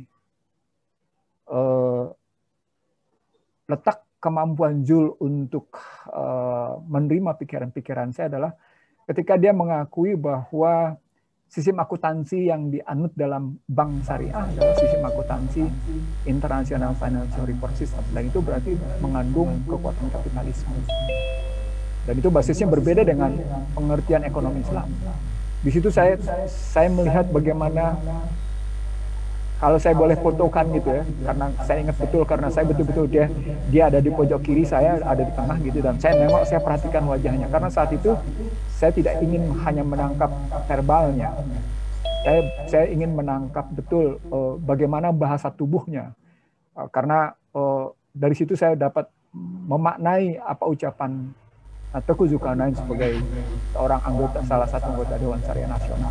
Uh, letak kemampuan Zul untuk uh, menerima pikiran-pikiran saya adalah ketika dia mengakui bahwa sistem akuntansi yang dianut dalam bank syariah adalah sistem akuntansi International Financial Report System, dan itu berarti mengandung kekuatan kapitalisme. Dan itu basisnya berbeda dengan pengertian ekonomi Islam. Di situ saya saya melihat bagaimana, kalau saya boleh fotokan gitu ya, karena saya ingat betul, karena saya betul-betul dia dia ada di pojok kiri, saya ada di tengah gitu, dan saya nengok, saya perhatikan wajahnya, karena saat itu saya tidak ingin hanya menangkap verbalnya, saya saya ingin menangkap betul uh, bagaimana bahasa tubuhnya, uh, karena uh, dari situ saya dapat memaknai apa ucapan uh, Teuku Zulkarnain sebagai seorang anggota, salah satu anggota Dewan Syariah Nasional.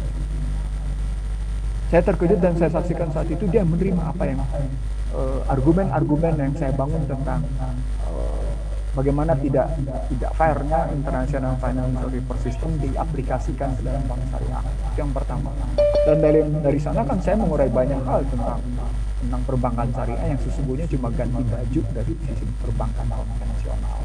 Saya terkejut dan saya saksikan saat itu dia menerima apa yang argumen-argumen uh, yang saya bangun tentang uh, bagaimana tidak tidak fairnya International Financial Report System diaplikasikan ke dalam bank syariah. Itu yang pertama. Dan dari dari sana kan saya mengurai banyak hal tentang tentang perbankan syariah yang sesungguhnya cuma ganti baju dari sistem perbankan konvensional.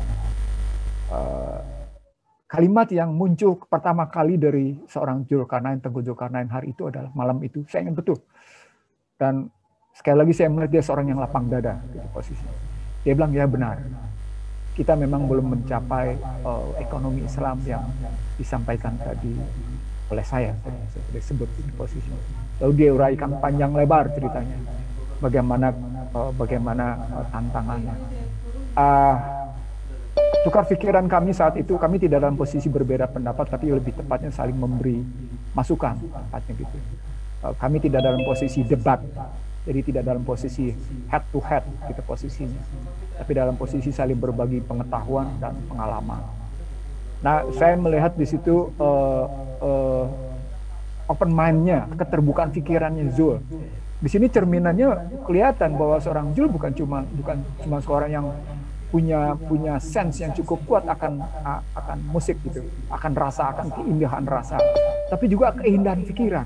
Uh, Kalimat yang muncul pertama kali dari seorang Zulkarnain, Teuku Zulkarnain hari itu adalah malam itu, saya ingat betul. Dan sekali lagi saya melihat dia seorang yang lapang dada gitu posisinya. Dia bilang, ya benar, kita memang belum mencapai uh, ekonomi Islam yang disampaikan tadi oleh saya, saya disebut di posisinya. Lalu dia uraikan panjang lebar ceritanya, bagaimana uh, bagaimana uh, tantangannya. Uh, Tukar pikiran kami saat itu, kami tidak dalam posisi berbeda pendapat, tapi lebih tepatnya saling memberi masukan, tepatnya gitu. Kami tidak dalam posisi debat, jadi tidak dalam posisi head to head gitu posisinya, tapi dalam posisi saling berbagi pengetahuan dan pengalaman. Nah, saya melihat di situ uh, uh, open mind-nya, keterbukaan pikirannya Zul. Di sini cerminannya kelihatan bahwa seorang Zul bukan cuma bukan cuma seorang yang punya punya sense yang cukup kuat akan akan musik gitu, akan rasa, akan keindahan rasa, tapi juga keindahan pikiran.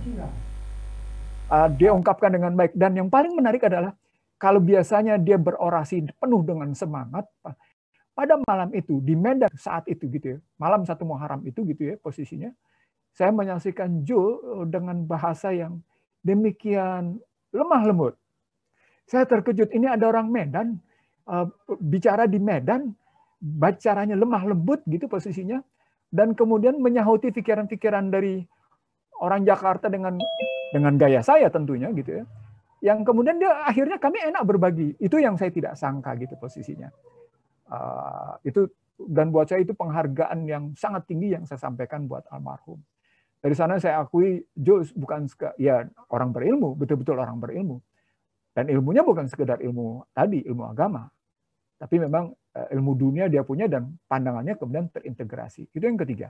Uh, dia ungkapkan dengan baik, dan yang paling menarik adalah kalau biasanya dia berorasi penuh dengan semangat, pada malam itu di Medan saat itu gitu ya, malam satu Muharram itu gitu ya posisinya, saya menyaksikan Zul dengan bahasa yang demikian lemah lembut. Saya terkejut, ini ada orang Medan Uh, bicara di Medan, bicaranya lemah lembut gitu posisinya, dan kemudian menyahuti pikiran-pikiran dari orang Jakarta dengan dengan gaya saya tentunya gitu ya, yang kemudian dia akhirnya kami enak berbagi. Itu yang saya tidak sangka gitu posisinya. Uh, itu dan buat saya itu penghargaan yang sangat tinggi yang saya sampaikan buat almarhum. Dari sana saya akui Zul bukan ya orang berilmu, betul-betul orang berilmu. Dan ilmunya bukan sekedar ilmu tadi, ilmu agama, tapi memang ilmu dunia dia punya dan pandangannya kemudian terintegrasi. Itu yang ketiga.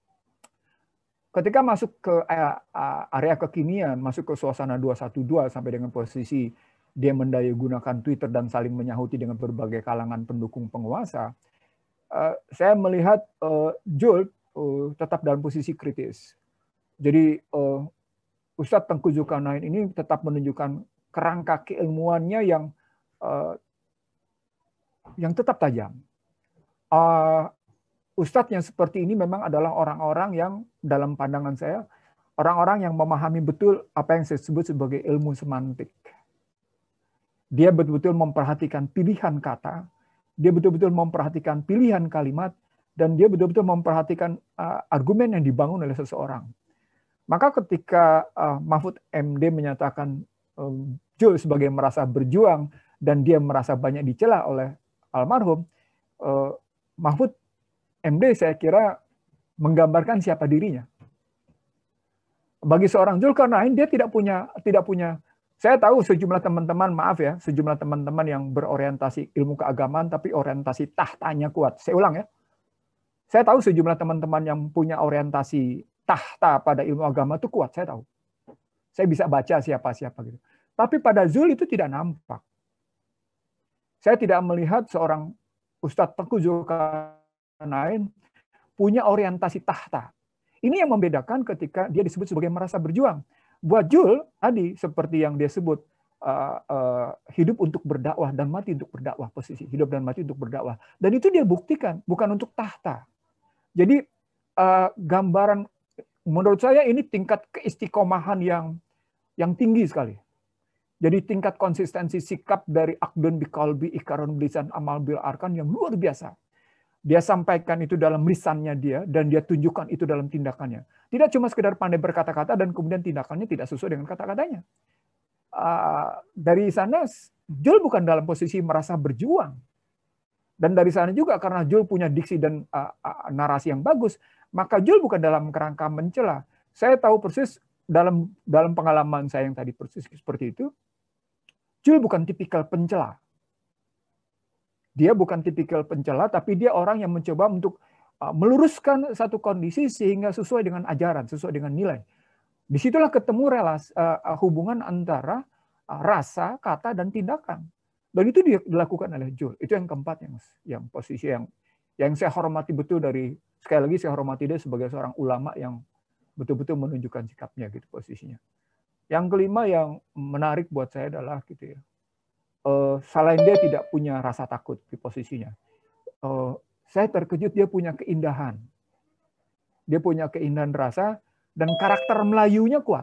Ketika masuk ke area kekinian, masuk ke suasana dua satu dua sampai dengan posisi dia mendayagunakan Twitter dan saling menyahuti dengan berbagai kalangan pendukung penguasa, saya melihat Zul tetap dalam posisi kritis. Jadi Ustadz Teuku Zulkarnain ini tetap menunjukkan kerangka keilmuannya yang uh, yang tetap tajam. Uh, Ustadz yang seperti ini memang adalah orang-orang yang dalam pandangan saya, orang-orang yang memahami betul apa yang saya sebut sebagai ilmu semantik. Dia betul-betul memperhatikan pilihan kata, dia betul-betul memperhatikan pilihan kalimat, dan dia betul-betul memperhatikan uh, argumen yang dibangun oleh seseorang. Maka ketika uh, Mahfud M D menyatakan Zul sebagai merasa berjuang dan dia merasa banyak dicela oleh almarhum, eh, Mahfud M D saya kira menggambarkan siapa dirinya. Bagi seorang Zulkarnain dia tidak punya tidak punya. Saya tahu sejumlah teman-teman, maaf ya, sejumlah teman-teman yang berorientasi ilmu keagamaan tapi orientasi tahtanya kuat. Saya ulang ya. Saya tahu sejumlah teman-teman yang punya orientasi tahta pada ilmu agama itu kuat, saya tahu. Saya bisa baca siapa-siapa gitu. Tapi pada Zul itu tidak nampak. Saya tidak melihat seorang Ustadz Teuku Zulkarnain punya orientasi tahta. Ini yang membedakan ketika dia disebut sebagai merasa berjuang. Buat Zul tadi seperti yang dia sebut uh, uh, hidup untuk berdakwah dan mati untuk berdakwah, posisi hidup dan mati untuk berdakwah. Dan itu dia buktikan bukan untuk tahta. Jadi uh, gambaran menurut saya ini tingkat keistiqomahan yang yang tinggi sekali. Jadi tingkat konsistensi sikap dari akdun biqalbi iqrarun bilisan amal bil arkan yang luar biasa. Dia sampaikan itu dalam lisannya dia dan dia tunjukkan itu dalam tindakannya. Tidak cuma sekedar pandai berkata-kata dan kemudian tindakannya tidak sesuai dengan kata-katanya. Uh, dari sana Jul bukan dalam posisi merasa berjuang. Dan dari sana juga karena Jul punya diksi dan uh, uh, narasi yang bagus, maka Jul bukan dalam kerangka mencela. Saya tahu persis dalam dalam pengalaman saya yang tadi persis seperti itu, Jul bukan tipikal pencela. Dia bukan tipikal pencela, tapi dia orang yang mencoba untuk uh, meluruskan satu kondisi sehingga sesuai dengan ajaran, sesuai dengan nilai. Disitulah ketemu relasi, uh, hubungan antara uh, rasa, kata, dan tindakan. Dan itu dilakukan oleh Jul. Itu yang keempat, yang, yang posisi yang yang saya hormati betul dari, sekali lagi saya hormati dia sebagai seorang ulama yang betul-betul menunjukkan sikapnya gitu posisinya. Yang kelima yang menarik buat saya adalah gitu ya, uh, selain dia tidak punya rasa takut di posisinya, uh, saya terkejut dia punya keindahan, dia punya keindahan rasa dan karakter Melayunya kuat.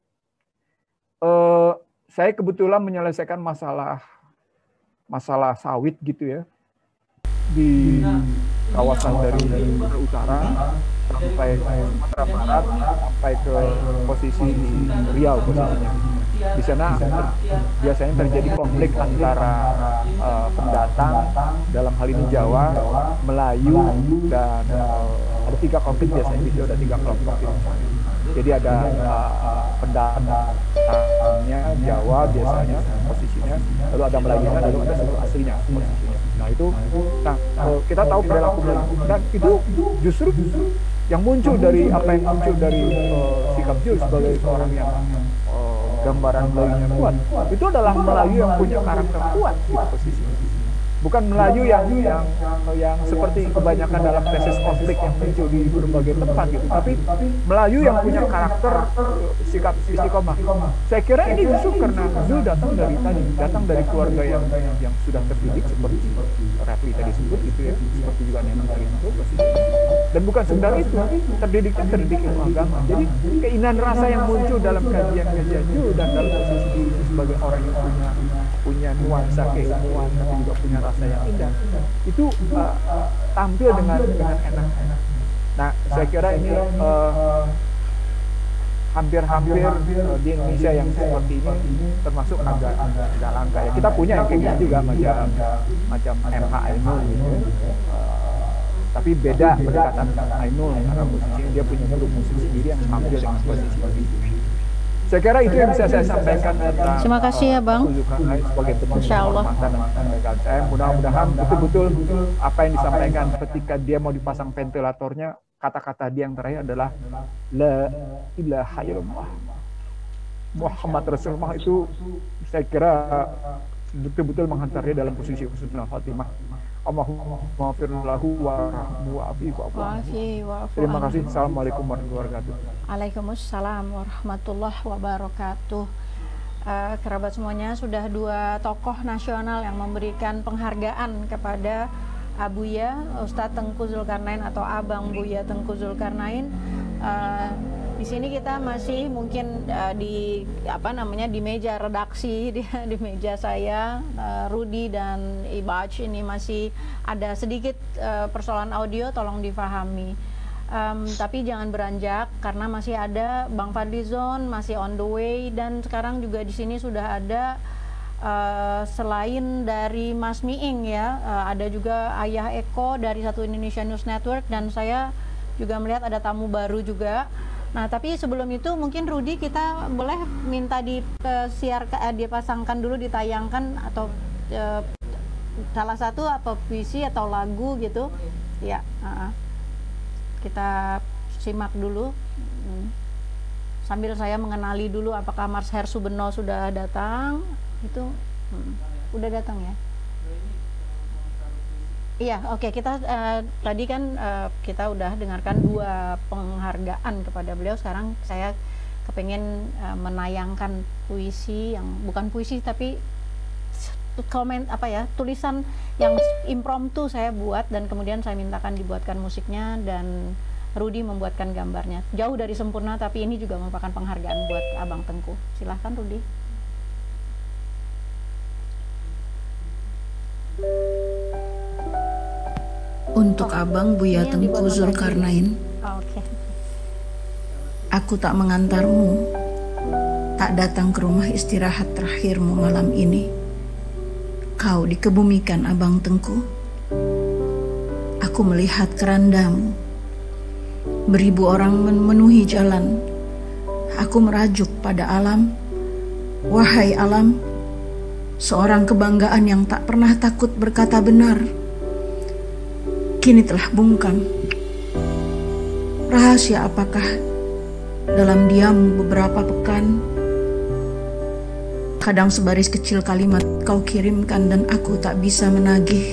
Uh, saya kebetulan menyelesaikan masalah masalah sawit gitu ya di kawasan dari Sumatera Utara sampai Sumatera Barat sampai ke posisi di Riau posisinya. Di sana biasanya terjadi konflik antara uh, pendatang, dalam hal ini Jawa, Melayu, dan uh, ada tiga konflik biasanya di situ, ada tiga kelompok. Jadi ada uh, pendatangnya Jawa biasanya posisinya, lalu ada Melayunya, lalu ada suku aslinya posisinya. Nah itu, nah kita tahu perilaku Melayu dan itu justru yang muncul dari apa yang muncul dari uh, sikap Jul sebagai seorang yang uh, gambaran Melayunya kuat, itu adalah Melayu yang punya karakter kuat di posisinya. Bukan Melayu yang yang yang seperti kebanyakan dalam tesis konflik yang muncul di berbagai tempat gitu, tapi Melayu yang punya karakter sikap istiqomah. Saya kira ini justru karena Jul datang dari tadi, datang dari keluarga yang yang sudah terdidik seperti Refli tadi sebut gitu ya, seperti juga Nenek tadi itu. Dan bukan sekedar itu, terdidiknya terdidik ilmu agama. Jadi keindahan rasa yang muncul dalam kajian-kajian Jul dan dalam posisi diri sebagai orang yang punya punya nuansa keilmuan tapi juga punya rasa yang indah itu uh, tampil dengan dengan enak. Nah, saya kira ini hampir-hampir uh, uh, di Indonesia yang seperti ini termasuk agak agak langka ya. Kita punya yang kayak gitu juga macam macam M H Ainul gitu. Uh, tapi beda pendekatan Ainul karena posisinya dia punya grup musik sendiri yang tampil dengan posisi itu. Saya kira itu yang bisa saya sampaikan tentang terima kasih ya Bang. Sebagai bentuk penghormatan dan sampaikan saya. Mudah-mudahan betul-betul apa yang disampaikan ketika dia mau dipasang ventilatornya, kata-kata dia yang terakhir adalah La ilaha illallah Muhammad Rasulullah, itu saya kira betul-betul menghantar dia dalam posisi husnul khatimah. Allahumma firlahu warahmu wa'afifu wa'afifu. Terima kasih. Assalamualaikum warahmatullahi wabarakatuh. Waalaikumsalam warahmatullahi wabarakatuh. Uh, kerabat semuanya, sudah dua tokoh nasional yang memberikan penghargaan kepada Abuya Ustadz Tengku Zulkarnain atau Abang Buya Tengku Zulkarnain. Uh, di sini kita masih mungkin uh, di apa namanya di meja redaksi di, di meja saya, uh, Rudi dan Ibaj ini masih ada sedikit uh, persoalan audio, tolong difahami. Um, tapi jangan beranjak karena masih ada Bang Fadlizon masih on the way, dan sekarang juga di sini sudah ada uh, selain dari Mas Miing ya, uh, ada juga Ayah Eko dari Satu Indonesia News Network, dan saya juga melihat ada tamu baru juga. Nah, tapi sebelum itu mungkin Rudi kita boleh minta disiarkan, uh, dipasangkan dulu, ditayangkan atau uh, salah satu apa puisi atau lagu gitu ya. Uh, kita simak dulu hmm. sambil saya mengenali dulu apakah Mas Hersu Beno sudah datang. Itu hmm. udah datang ya. Iya, oke, okay. kita uh, tadi kan uh, kita udah dengarkan dua penghargaan kepada beliau. Sekarang saya kepengen uh, menayangkan puisi yang bukan puisi tapi komen apa ya, tulisan yang impromptu saya buat dan kemudian saya mintakan dibuatkan musiknya, dan Rudi membuatkan gambarnya. Jauh dari sempurna, tapi ini juga merupakan penghargaan buat Abang Tengku. Silahkan Rudi. Untuk Oh, Abang Buya ini yang dibuat Tengku Mas Zulkarnain, Oh, Oke. aku tak mengantarmu, tak datang ke rumah istirahat terakhirmu malam ini. Kau dikebumikan Abang Tengku. Aku melihat kerandamu. Beribu orang memenuhi jalan. Aku merajuk pada alam. Wahai alam, seorang kebanggaan yang tak pernah takut berkata benar, kini telah bungkam. Rahasia apakah dalam diammu beberapa pekan? Kadang sebaris kecil kalimat kau kirimkan dan aku tak bisa menagih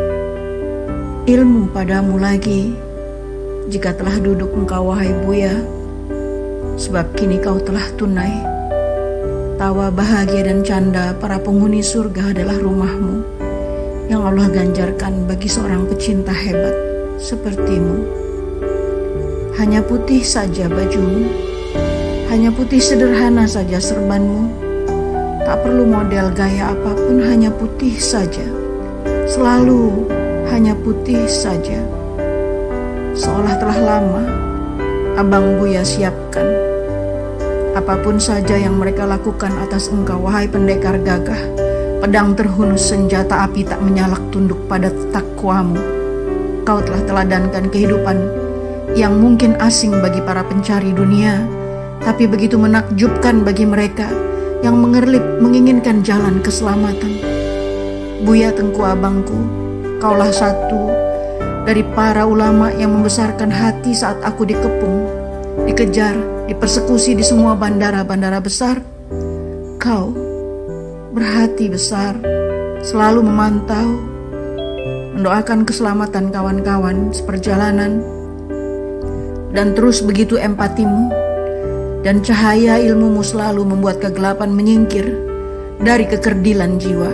ilmu padamu lagi, jika telah duduk engkau wahai Buya, sebab kini kau telah tunai. Tawa bahagia dan canda para penghuni surga adalah rumahmu, yang Allah ganjarkan bagi seorang pecinta hebat sepertimu. Hanya putih saja bajumu, hanya putih sederhana saja serbanmu. Tak perlu model gaya apapun, hanya putih saja. Selalu hanya putih saja. Seolah telah lama Abang Buya siapkan apapun saja yang mereka lakukan atas engkau, wahai pendekar gagah. Pedang terhunus, senjata api tak menyalak tunduk pada takwamu. Kau telah teladankan kehidupan yang mungkin asing bagi para pencari dunia, tapi begitu menakjubkan bagi mereka yang mengerlip menginginkan jalan keselamatan. Buya Tengku Abangku, kaulah satu dari para ulama yang membesarkan hati saat aku dikepung, dikejar, dipersekusi di semua bandara-bandara besar. Kau berhati besar, selalu memantau, mendoakan keselamatan kawan-kawan seperjalanan, dan terus begitu empatimu dan cahaya ilmumu selalu membuat kegelapan menyingkir dari kekerdilan jiwa.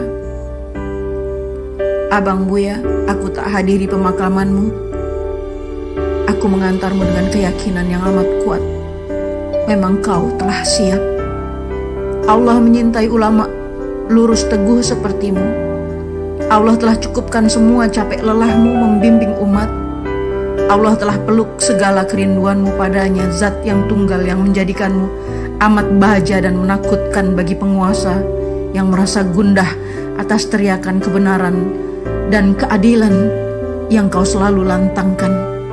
Abang Buya, aku tak hadiri pemakamanmu. Aku mengantarmu dengan keyakinan yang amat kuat. Memang kau telah siap. Allah menyintai ulama lurus teguh sepertimu. Allah telah cukupkan semua capek lelahmu membimbing umat. Allah telah peluk segala kerinduanmu padanya, zat yang tunggal yang menjadikanmu amat bahagia dan menakutkan bagi penguasa yang merasa gundah atas teriakan kebenaran dan keadilan yang kau selalu lantangkan.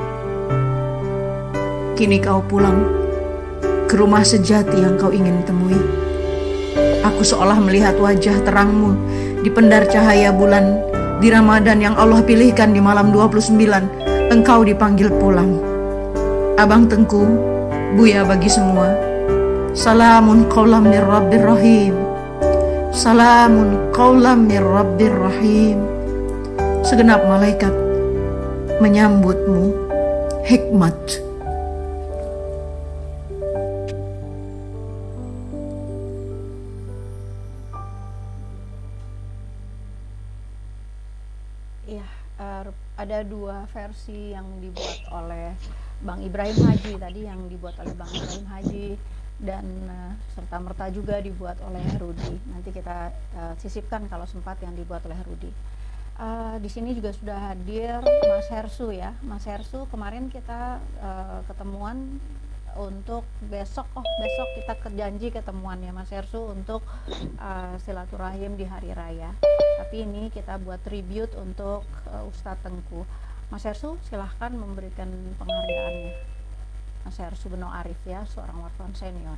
Kini kau pulang ke rumah sejati yang kau ingin temui. Aku seolah melihat wajah terangmu di pendar cahaya bulan di Ramadan yang Allah pilihkan di malam dua puluh sembilan. Engkau dipanggil pulang. Abang Tengku, Buya bagi semua. Salamun qaulam mir rabbir rahim. Salamun qaulam mir rabbir rahim. Segenap malaikat menyambutmu hikmat. Iya, uh, ada dua versi yang dibuat oleh Bang Ibrahim Haji tadi, yang dibuat oleh Bang Ibrahim Haji, dan uh, serta merta juga dibuat oleh Rudi. Nanti kita uh, sisipkan kalau sempat yang dibuat oleh Rudi. Uh, di sini juga sudah hadir Mas Hersu ya, Mas Hersu. Kemarin kita uh, ketemuan untuk besok, oh besok kita janji ketemuan ya Mas Hersu untuk uh, silaturahim di hari raya. Tapi ini kita buat tribute untuk uh, Ustadz Tengku. Mas Hersu silahkan memberikan penghargaannya. Mas Hersu Beno Arif ya, seorang wartawan senior.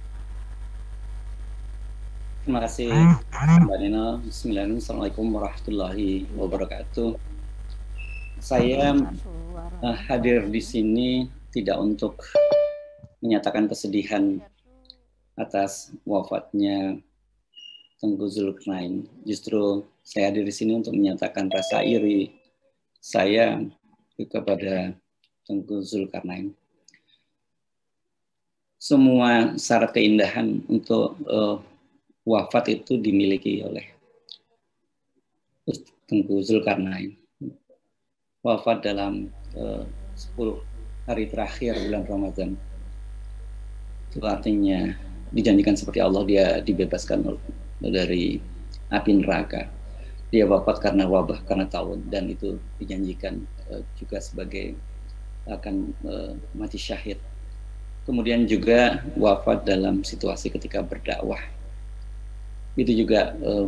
Terima kasih Mbak Nina. Bismillahirrahmanirrahim. Assalamualaikum warahmatullahi wabarakatuh. Saya uh, hadir di sini tidak untuk menyatakan kesedihan atas wafatnya Tengku Zulkarnain. Justru saya hadir di sini untuk menyatakan rasa iri saya kepada Tengku Zulkarnain. Semua syarat keindahan untuk uh, wafat itu dimiliki oleh Tengku Zulkarnain. Wafat dalam uh, sepuluh hari terakhir bulan Ramadan. Itu artinya dijanjikan seperti Allah, dia dibebaskan dari api neraka. Dia wafat karena wabah, karena taun, dan itu dijanjikan uh, juga sebagai akan uh, mati syahid. Kemudian juga wafat dalam situasi ketika berdakwah. Itu juga uh,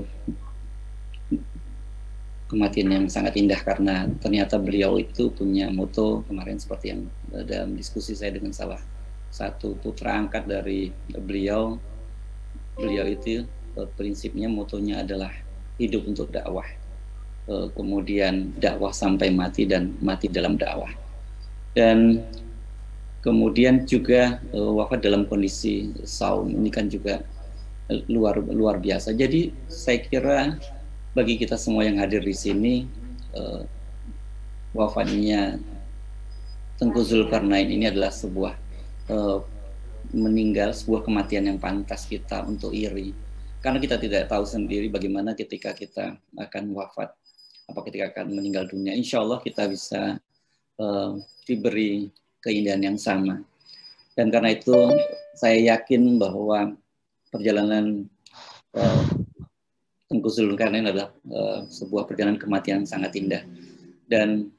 kematian yang sangat indah, karena ternyata beliau itu punya moto kemarin seperti yang uh, dalam diskusi saya dengan salah satu putra angkat dari beliau. Beliau itu uh, prinsipnya, motonya adalah hidup untuk dakwah, uh, kemudian dakwah sampai mati dan mati dalam dakwah. Dan kemudian juga uh, wafat dalam kondisi saum, ini kan juga uh, luar luar biasa. Jadi saya kira bagi kita semua yang hadir di sini, uh, wafatnya Tengku Zulkarnain ini adalah sebuah uh, meninggal, sebuah kematian yang pantas kita untuk iri. Karena kita tidak tahu sendiri bagaimana ketika kita akan wafat, apa ketika akan meninggal dunia. Insya Allah kita bisa uh, diberi keindahan yang sama. Dan karena itu saya yakin bahwa perjalanan uh, Tengku Zulkarnain adalah uh, sebuah perjalanan kematian yang sangat indah. Dan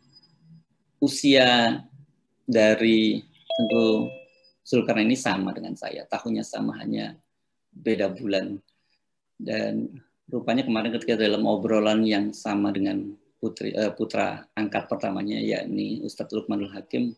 usia dari Tengku Zulkarnain ini sama dengan saya, tahunnya sama, hanya beda bulan. Dan rupanya kemarin ketika dalam obrolan yang sama dengan putri, uh, putra angkat pertamanya, yakni Ustadz Lukmanul Hakim,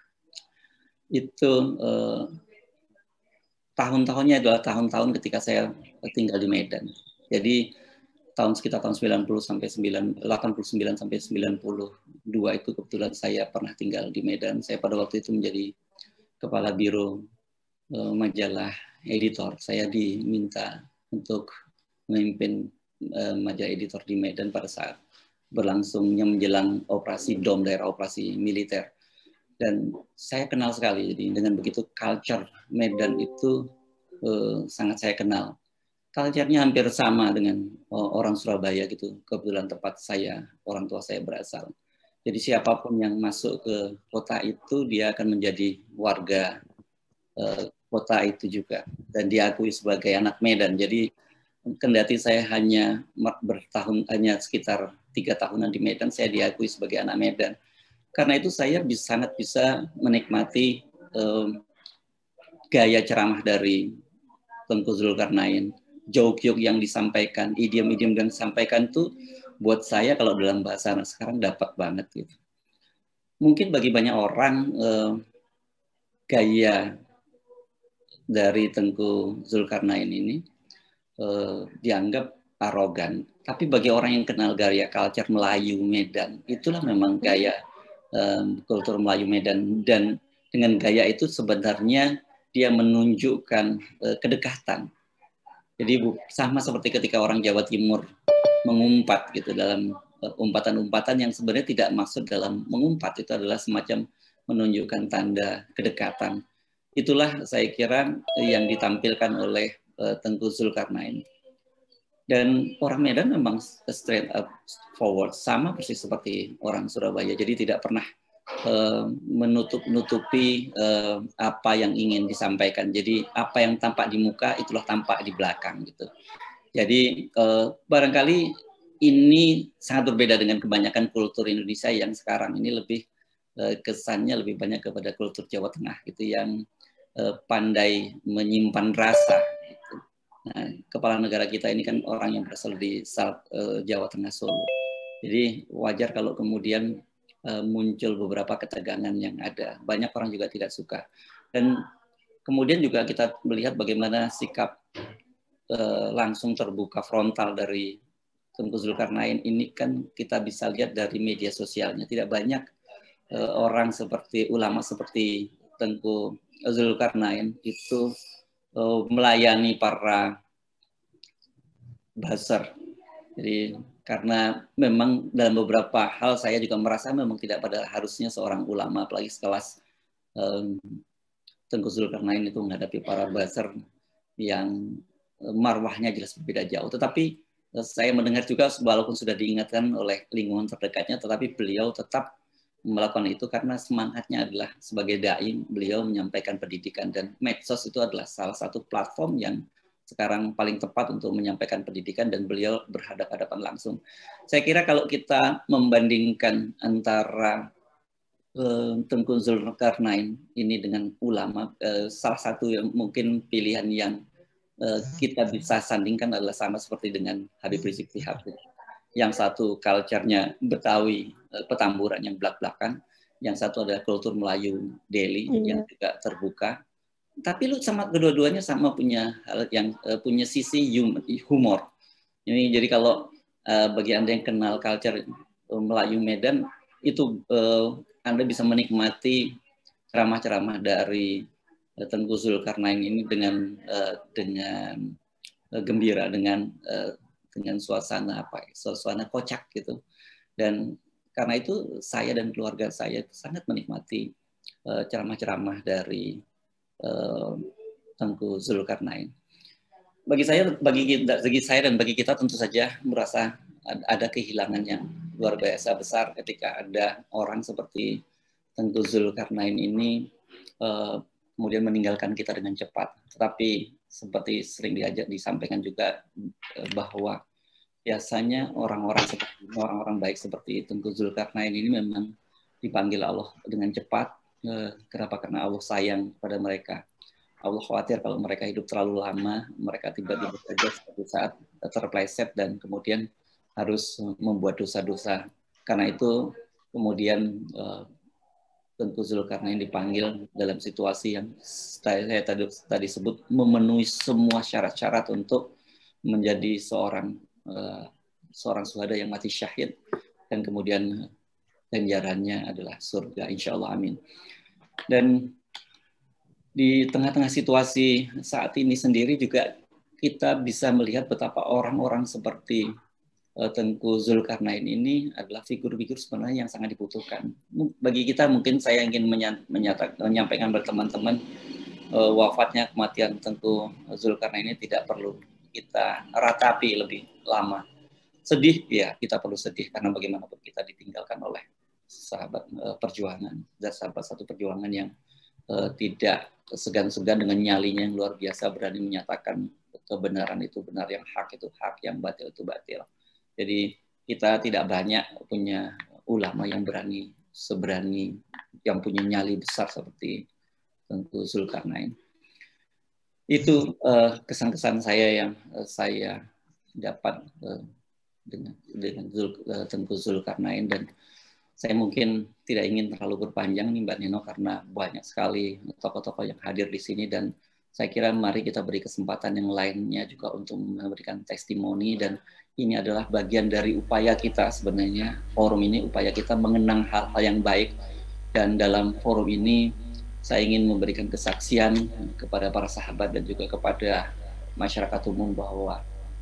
itu uh, tahun-tahunnya adalah tahun-tahun ketika saya tinggal di Medan. Jadi tahun sekitar tahun sembilan puluh sampai delapan puluh sembilan sampai sembilan puluh dua itu kebetulan saya pernah tinggal di Medan. Saya pada waktu itu menjadi kepala biro uh, majalah editor. Saya diminta untuk memimpin uh, majalah editor di Medan pada saat berlangsungnya menjelang operasi D O M, daerah operasi militer. Dan saya kenal sekali, jadi dengan begitu culture Medan itu uh, sangat saya kenal. Culture-nya hampir sama dengan orang Surabaya gitu, kebetulan tempat saya, orang tua saya berasal. Jadi siapapun yang masuk ke kota itu, dia akan menjadi warga eh, kota itu juga. Dan diakui sebagai anak Medan. Jadi kendati saya hanya bertahun, hanya sekitar tiga tahunan di Medan, saya diakui sebagai anak Medan. Karena itu saya bisa, sangat bisa menikmati eh, gaya ceramah dari Tengku Zulkarnain. Joke-joke yang disampaikan, idiom-idiom yang disampaikan itu buat saya kalau dalam bahasa anak sekarang dapat banget gitu. Mungkin bagi banyak orang eh, gaya dari Tengku Zulkarnain ini eh, dianggap arogan, tapi bagi orang yang kenal gaya culture Melayu Medan, itulah memang gaya eh, kultur Melayu Medan. Dan dengan gaya itu sebenarnya dia menunjukkan eh, kedekatan. Jadi sama seperti ketika orang Jawa Timur mengumpat gitu dalam umpatan-umpatan yang sebenarnya tidak maksud dalam mengumpat, itu adalah semacam menunjukkan tanda kedekatan. Itulah saya kira yang ditampilkan oleh uh, Tengku Zulkarnain. Dan orang Medan memang straight up forward, sama persis seperti orang Surabaya. Jadi tidak pernah Uh, menutup-nutupi uh, apa yang ingin disampaikan. Jadi apa yang tampak di muka itulah tampak di belakang gitu. Jadi uh, barangkali ini sangat berbeda dengan kebanyakan kultur Indonesia yang sekarang ini lebih uh, kesannya lebih banyak kepada kultur Jawa Tengah gitu, yang uh, pandai menyimpan rasa gitu. Nah, kepala negara kita ini kan orang yang berasal di uh, Jawa Tengah, Solo. Jadi wajar kalau kemudian muncul beberapa ketegangan yang ada. Banyak orang juga tidak suka. Dan kemudian juga kita melihat bagaimana sikap eh, langsung terbuka frontal dari Tengku Zulkarnain ini kan kita bisa lihat dari media sosialnya. Tidak banyak eh, orang seperti ulama seperti Tengku Zulkarnain itu eh, melayani para buzzer. Jadi karena memang dalam beberapa hal saya juga merasa memang tidak pada harusnya seorang ulama, apalagi sekelas um, Tengku Zulkarnain itu menghadapi para buzzer yang um, marwahnya jelas berbeda jauh. Tetapi uh, saya mendengar juga walaupun sudah diingatkan oleh lingkungan terdekatnya, tetapi beliau tetap melakukan itu karena semangatnya adalah sebagai dai, beliau menyampaikan pendidikan, dan medsos itu adalah salah satu platform yang sekarang paling tepat untuk menyampaikan pendidikan, dan beliau berhadapan-hadapan langsung. Saya kira kalau kita membandingkan antara uh, Tengku Zulkarnain ini dengan ulama, uh, salah satu yang mungkin pilihan yang uh, kita bisa sandingkan adalah sama seperti dengan Habib Rizik Syihab. Yang satu culture-nya Betawi, Petamburan yang belak-belakan, yang satu adalah kultur Melayu Delhi hmm. yang juga terbuka. Tapi lu sama kedua-duanya sama punya hal yang uh, punya sisi humor. Ini jadi kalau uh, bagi Anda yang kenal culture uh, Melayu Medan, itu uh, Anda bisa menikmati ceramah-ceramah dari uh, Tengku Zulkarnain ini dengan uh, dengan uh, gembira, dengan uh, dengan suasana apa suasana kocak gitu. Dan karena itu saya dan keluarga saya sangat menikmati ceramah-ceramah uh, dari uh, Tengku Zulkarnain. Bagi saya bagi kita, bagi saya dan bagi kita tentu saja merasa ada kehilangan yang luar biasa besar ketika ada orang seperti Tengku Zulkarnain ini uh, kemudian meninggalkan kita dengan cepat. Tetapi seperti sering diajak disampaikan juga bahwa biasanya orang-orang seperti orang-orang baik seperti Tengku Zulkarnain ini memang dipanggil Allah dengan cepat. Kenapa? Karena Allah sayang pada mereka. Allah khawatir kalau mereka hidup terlalu lama, mereka tiba-tiba saja suatu saat terpleset dan kemudian harus membuat dosa-dosa. Karena itu kemudian Tengku Zulkarnain dipanggil dalam situasi yang saya tadi, tadi sebut memenuhi semua syarat-syarat untuk menjadi seorang uh, seorang syuhada yang mati syahid, dan kemudian ganjarannya adalah surga, insya Allah, amin. Dan di tengah-tengah situasi saat ini sendiri juga kita bisa melihat betapa orang-orang seperti Tengku Zulkarnain ini adalah figur-figur sebenarnya yang sangat dibutuhkan. Bagi kita mungkin saya ingin menyatakan, menyampaikan kepada teman-teman uh, wafatnya, kematian Tengku Zulkarnain ini tidak perlu kita ratapi lebih lama. Sedih, ya kita perlu sedih karena bagaimanapun kita ditinggalkan oleh sahabat uh, perjuangan, dan sahabat satu perjuangan yang uh, tidak segan-segan dengan nyalinya yang luar biasa berani menyatakan kebenaran itu benar, yang hak itu hak, yang batil itu batil. Jadi kita tidak banyak punya ulama yang berani, seberani, yang punya nyali besar seperti Tengku Zulkarnain. Itu uh, kesan-kesan saya yang uh, saya dapat uh, dengan, dengan Zul, uh, Tengku Zulkarnain, dan saya mungkin tidak ingin terlalu berpanjang nih Mbak Nino karena banyak sekali tokoh-tokoh yang hadir di sini, dan saya kira mari kita beri kesempatan yang lainnya juga untuk memberikan testimoni, dan ini adalah bagian dari upaya kita sebenarnya, forum ini upaya kita mengenang hal-hal yang baik, dan dalam forum ini saya ingin memberikan kesaksian kepada para sahabat dan juga kepada masyarakat umum bahwa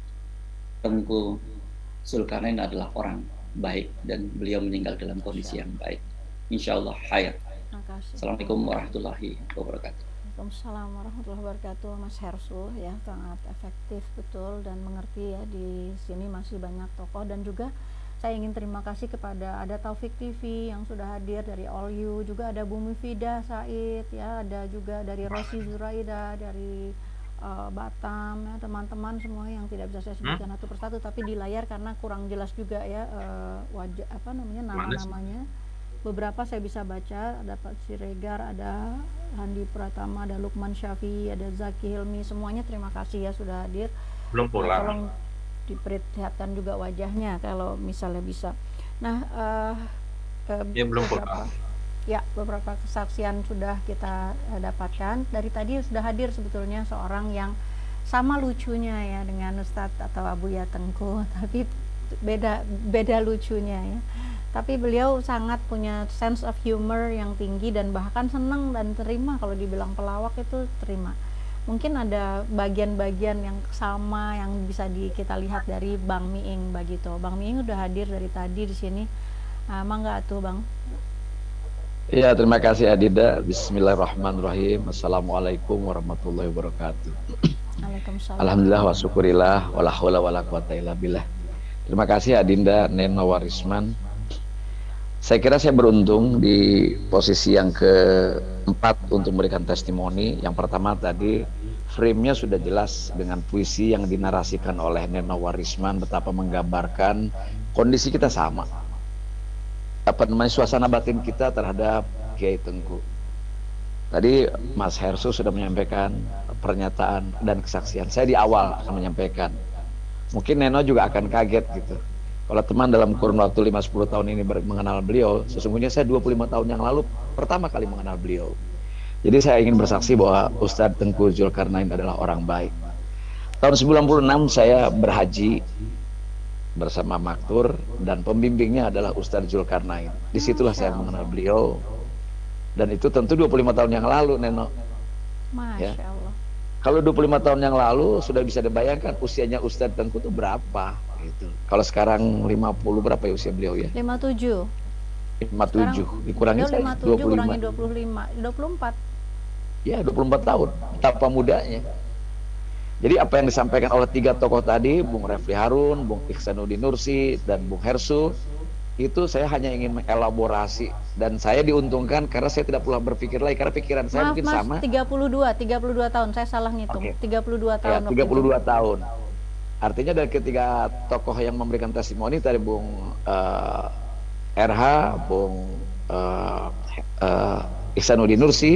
Tengku Zulkarnain adalah orang baik dan beliau meninggal dalam kondisi yang baik. Insya Allah hayat. Assalamualaikum warahmatullahi wabarakatuh. Waalaikumsalam warahmatullahi wabarakatuh, Mas Hersul, ya sangat efektif betul dan mengerti ya. Di sini masih banyak tokoh, dan juga saya ingin terima kasih kepada ada Taufik T V yang sudah hadir dari All You, juga ada Bu Mufidah Said, ya ada juga dari Rosi Zuraida dari uh, Batam, ya teman-teman semua yang tidak bisa saya sebutkan satu persatu, tapi di layar karena kurang jelas juga ya uh, wajah apa namanya nama-namanya. Beberapa saya bisa baca, ada Pak Siregar, ada Handi Pratama, ada Lukman Syafi, ada Zaki Hilmi, semuanya terima kasih ya sudah hadir. Belum pulang. Tolong diperlihatkan juga wajahnya kalau misalnya bisa. Nah, uh, uh, ya belum pulang. Ya, beberapa kesaksian sudah kita uh, dapatkan. Dari tadi sudah hadir sebetulnya seorang yang sama lucunya ya dengan Ustadz atau Abuya Tengku, tapi beda beda lucunya ya. Tapi beliau sangat punya sense of humor yang tinggi, dan bahkan senang dan terima kalau dibilang pelawak itu terima. Mungkin ada bagian-bagian yang sama yang bisa di, kita lihat dari Bang Miing Bagito. Bang Miing udah hadir dari tadi di sini. Nah, mangga tuh Bang. Iya, terima kasih Adida. Bismillahirrahmanirrahim. Assalamualaikum warahmatullahi wabarakatuh. Waalaikumsalam. Alhamdulillah wa syukurillah wala haula wala quwata illa billah. Terima kasih Adinda Neno Warisman. Saya kira saya beruntung di posisi yang keempat untuk memberikan testimoni. Yang pertama tadi frame-nya sudah jelas dengan puisi yang dinarasikan oleh Neno Warisman, betapa menggambarkan kondisi kita sama. Apa namanya, suasana batin kita terhadap Kiai Tengku. Tadi Mas Hersu sudah menyampaikan pernyataan dan kesaksian. Saya di awal akan menyampaikan. Mungkin Neno juga akan kaget gitu. Kalau teman dalam kurun waktu lima sampai sepuluh tahun ini mengenal beliau, sesungguhnya saya dua puluh lima tahun yang lalu pertama kali mengenal beliau. Jadi saya ingin bersaksi bahwa Ustadz Tengku Zulkarnain adalah orang baik. Tahun sembilan puluh enam saya berhaji bersama Maktur dan pembimbingnya adalah Ustadz Zulkarnain. Disitulah saya mengenal beliau. Dan itu tentu dua puluh lima tahun yang lalu, Neno. Masya Ya. Allah. Kalau dua puluh lima tahun yang lalu sudah bisa dibayangkan usianya Ustadz Tengku itu berapa gitu. Kalau sekarang lima puluh, berapa ya usia beliau ya? lima puluh tujuh. lima puluh tujuh dikurangi saya lima puluh tujuh dua puluh lima. kurangi dua puluh lima, dua puluh empat. Ya, dua puluh empat tahun. Betapa mudanya. Jadi apa yang disampaikan oleh tiga tokoh tadi, Bung Refli Harun, Bung Ihsanuddin Nursi, dan Bung Hersu, itu saya hanya ingin mengelaborasi. Dan saya diuntungkan karena saya tidak pula berpikir lagi, karena pikiran saya Maaf mungkin Mas, sama. tiga puluh dua, tiga puluh dua tahun, saya salah ngitung. Oke. tiga puluh dua tahun. Ya, waktu tiga puluh dua itu. tahun. Artinya dari ketiga tokoh yang memberikan testimoni tadi, Bung uh, R H, Bung uh, uh, Ihsanuddin Nursi,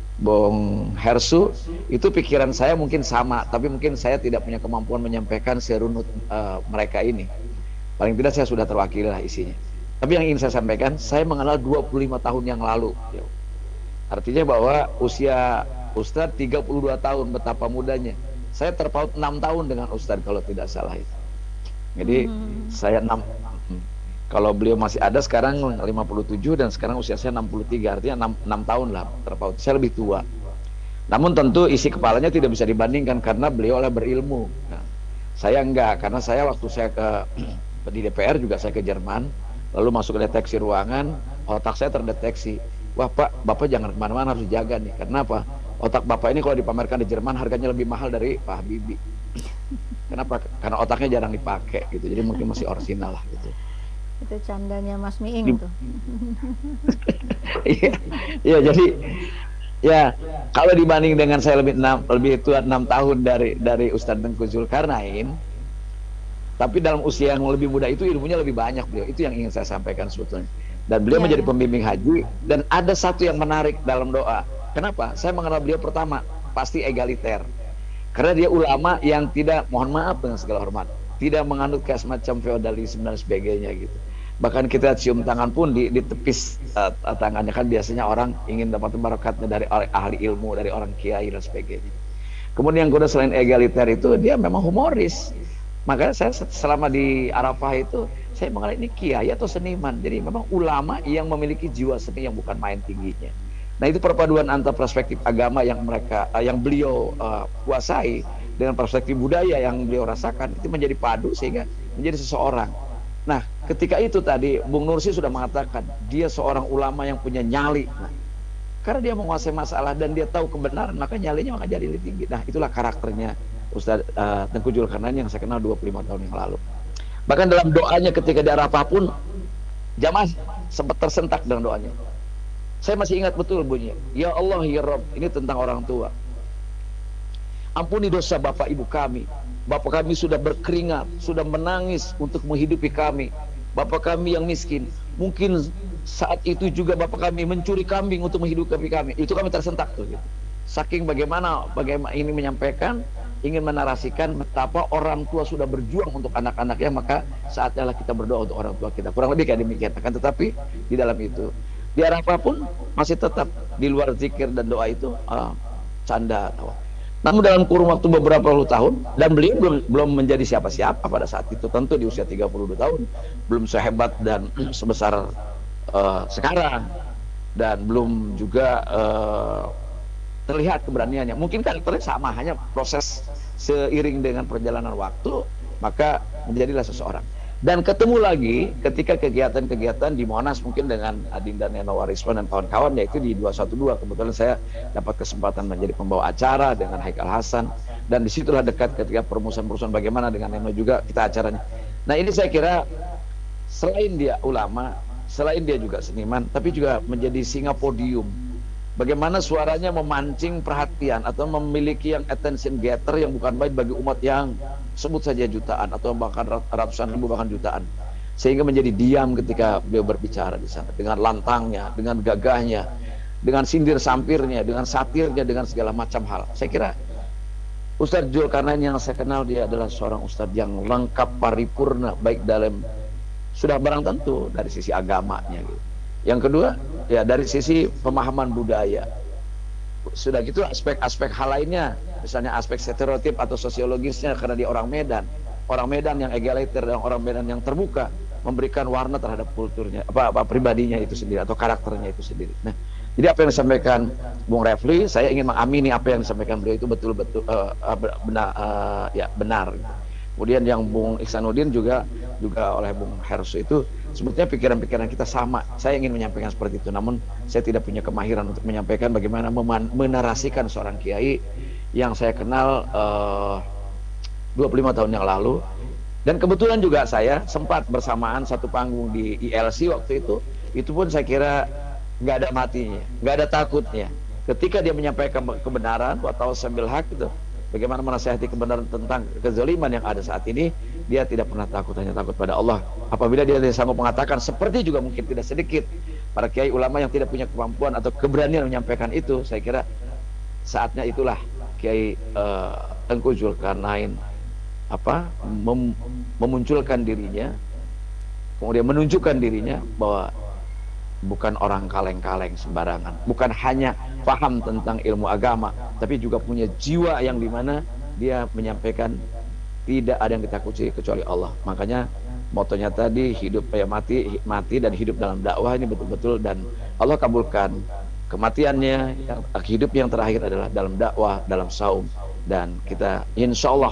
Bung Hersu, itu pikiran saya mungkin sama, tapi mungkin saya tidak punya kemampuan menyampaikan serunut uh, mereka ini. Paling tidak saya sudah terwakili lah isinya. Tapi yang ingin saya sampaikan, saya mengenal dua puluh lima tahun yang lalu. Artinya bahwa usia Ustadz tiga puluh dua tahun, betapa mudanya. Saya terpaut enam tahun dengan Ustadz kalau tidak salah itu. Jadi hmm. saya enam, kalau beliau masih ada sekarang lima puluh tujuh dan sekarang usia saya enam puluh tiga, artinya enam, enam tahun lah terpaut. Saya lebih tua. Namun tentu isi kepalanya tidak bisa dibandingkan karena beliau lah berilmu. Nah, saya enggak, karena saya waktu saya ke di D P R juga saya ke Jerman, lalu masuk ke deteksi ruangan, otak saya terdeteksi. Wah Pak, Bapak jangan kemana-mana, harus dijaga nih. Karena apa? Otak Bapak ini kalau dipamerkan di Jerman harganya lebih mahal dari Pak Habibie. Kenapa? Karena otaknya jarang dipakai gitu, jadi mungkin masih orisinal lah gitu. Itu candanya Mas Miing tuh. Iya, iya, jadi ya kalau dibanding dengan saya lebih enam, lebih tua enam tahun dari dari Ustadz Tengku Zulkarnain, tapi dalam usia yang lebih muda itu ilmunya lebih banyak beliau. Itu yang ingin saya sampaikan sebetulnya. Dan beliau ya, menjadi ya. pembimbing haji. Dan ada satu yang menarik dalam doa. Kenapa? Saya mengenal beliau pertama pasti egaliter. Karena dia ulama yang tidak, mohon maaf dengan segala hormat, tidak menganut kayak semacam feodalisme dan sebagainya gitu. Bahkan kita cium tangan pun di, di tepis uh, tangannya, kan biasanya orang ingin dapat barakatnya dari ahli ilmu, dari orang kiai dan sebagainya. Kemudian yang kedua, selain egaliter itu, dia memang humoris. Makanya saya selama di Arafah itu saya mengenal ini kiai atau seniman. Jadi memang ulama yang memiliki jiwa seni yang bukan main tingginya. Nah, itu perpaduan antara perspektif agama yang mereka uh, yang beliau uh, kuasai dengan perspektif budaya yang beliau rasakan, itu menjadi padu sehingga menjadi seseorang. Nah, ketika itu tadi Bung Nursi sudah mengatakan dia seorang ulama yang punya nyali. Nah, karena dia menguasai masalah dan dia tahu kebenaran, maka nyalinya maka jadi lebih tinggi. Nah, itulah karakternya Ustadz uh, Tengku Zulkarnain yang saya kenal dua puluh lima tahun yang lalu. Bahkan dalam doanya ketika di Arafah pun jamaah sempat tersentak dengan doanya. Saya masih ingat betul bunyinya. Ya Allah ya Rabb, ini tentang orang tua. Ampuni dosa bapak ibu kami. Bapak kami sudah berkeringat, sudah menangis untuk menghidupi kami. Bapak kami yang miskin, mungkin saat itu juga bapak kami mencuri kambing untuk menghidupi kami. Itu kami tersentak tuh gitu. Saking bagaimana bagaimana ini menyampaikan, ingin menarasikan betapa orang tua sudah berjuang untuk anak-anaknya, maka saatnya kita berdoa untuk orang tua kita. Kurang lebih kayak demikian. Akan tetapi di dalam itu di Arafah pun masih tetap di luar zikir dan doa itu uh, canda tawa. Namun dalam kurun waktu beberapa puluh tahun, dan beliau belum belum menjadi siapa-siapa pada saat itu, tentu di usia tiga puluh dua tahun belum sehebat dan sebesar uh, sekarang, dan belum juga uh, terlihat keberaniannya. Mungkin karakternya sama, hanya proses seiring dengan perjalanan waktu maka menjadilah seseorang. Dan ketemu lagi ketika kegiatan-kegiatan di Monas mungkin dengan Adinda Neno Warisman dan kawan-kawan, yaitu di dua satu dua. Kebetulan saya dapat kesempatan menjadi pembawa acara dengan Haikal Hasan, dan disitulah dekat ketika perumusan-perumusan bagaimana dengan Neno juga kita acaranya. Nah, ini saya kira selain dia ulama, selain dia juga seniman, tapi juga menjadi singa podium. Bagaimana suaranya memancing perhatian atau memiliki yang attention getter yang bukan baik bagi umat yang sebut saja jutaan atau bahkan ratusan ribu bahkan jutaan, sehingga menjadi diam ketika beliau berbicara di sana dengan lantangnya, dengan gagahnya, dengan sindir sampirnya, dengan satirnya, dengan segala macam hal. Saya kira Ustadz Zulkarnain yang saya kenal, dia adalah seorang ustadz yang lengkap paripurna, baik dalam sudah barang tentu dari sisi agamanya gitu. Yang kedua, ya dari sisi pemahaman budaya. Sudah gitu aspek-aspek hal lainnya, misalnya aspek stereotip atau sosiologisnya, karena dia orang Medan. Orang Medan yang egaliter dan orang Medan yang terbuka, memberikan warna terhadap kulturnya, apa, apa pribadinya itu sendiri atau karakternya itu sendiri. Nah, jadi apa yang disampaikan Bung Refli, saya ingin mengamini apa yang disampaikan beliau itu betul-betul uh, benar, uh, ya benar. Kemudian yang Bung Ihsanuddin juga juga oleh Bung Hersu itu sebetulnya pikiran-pikiran kita sama. Saya ingin menyampaikan seperti itu, namun saya tidak punya kemahiran untuk menyampaikan bagaimana menarasikan seorang kiai yang saya kenal uh, dua puluh lima tahun yang lalu. Dan kebetulan juga saya sempat bersamaan satu panggung di I L C waktu itu. Itu pun saya kira nggak ada matinya, nggak ada takutnya. Ketika dia menyampaikan kebenaran, atau sambil hak itu, bagaimana menasihati kebenaran tentang kezaliman yang ada saat ini, dia tidak pernah takut, hanya takut pada Allah. Apabila dia tidak sanggup mengatakan, seperti juga mungkin tidak sedikit para kiai ulama yang tidak punya kemampuan atau keberanian menyampaikan itu, saya kira saatnya itulah Kiai uh, Tengku Zulkarnain apa mem memunculkan dirinya, kemudian menunjukkan dirinya bahwa bukan orang kaleng-kaleng sembarangan, bukan hanya paham tentang ilmu agama, tapi juga punya jiwa yang dimana dia menyampaikan tidak ada yang ditakuti kecuali Allah. Makanya motonya tadi, hidup ya mati, mati dan hidup dalam dakwah, ini betul-betul, dan Allah kabulkan kematiannya. Yang hidup yang terakhir adalah dalam dakwah, dalam saum, dan kita insya Allah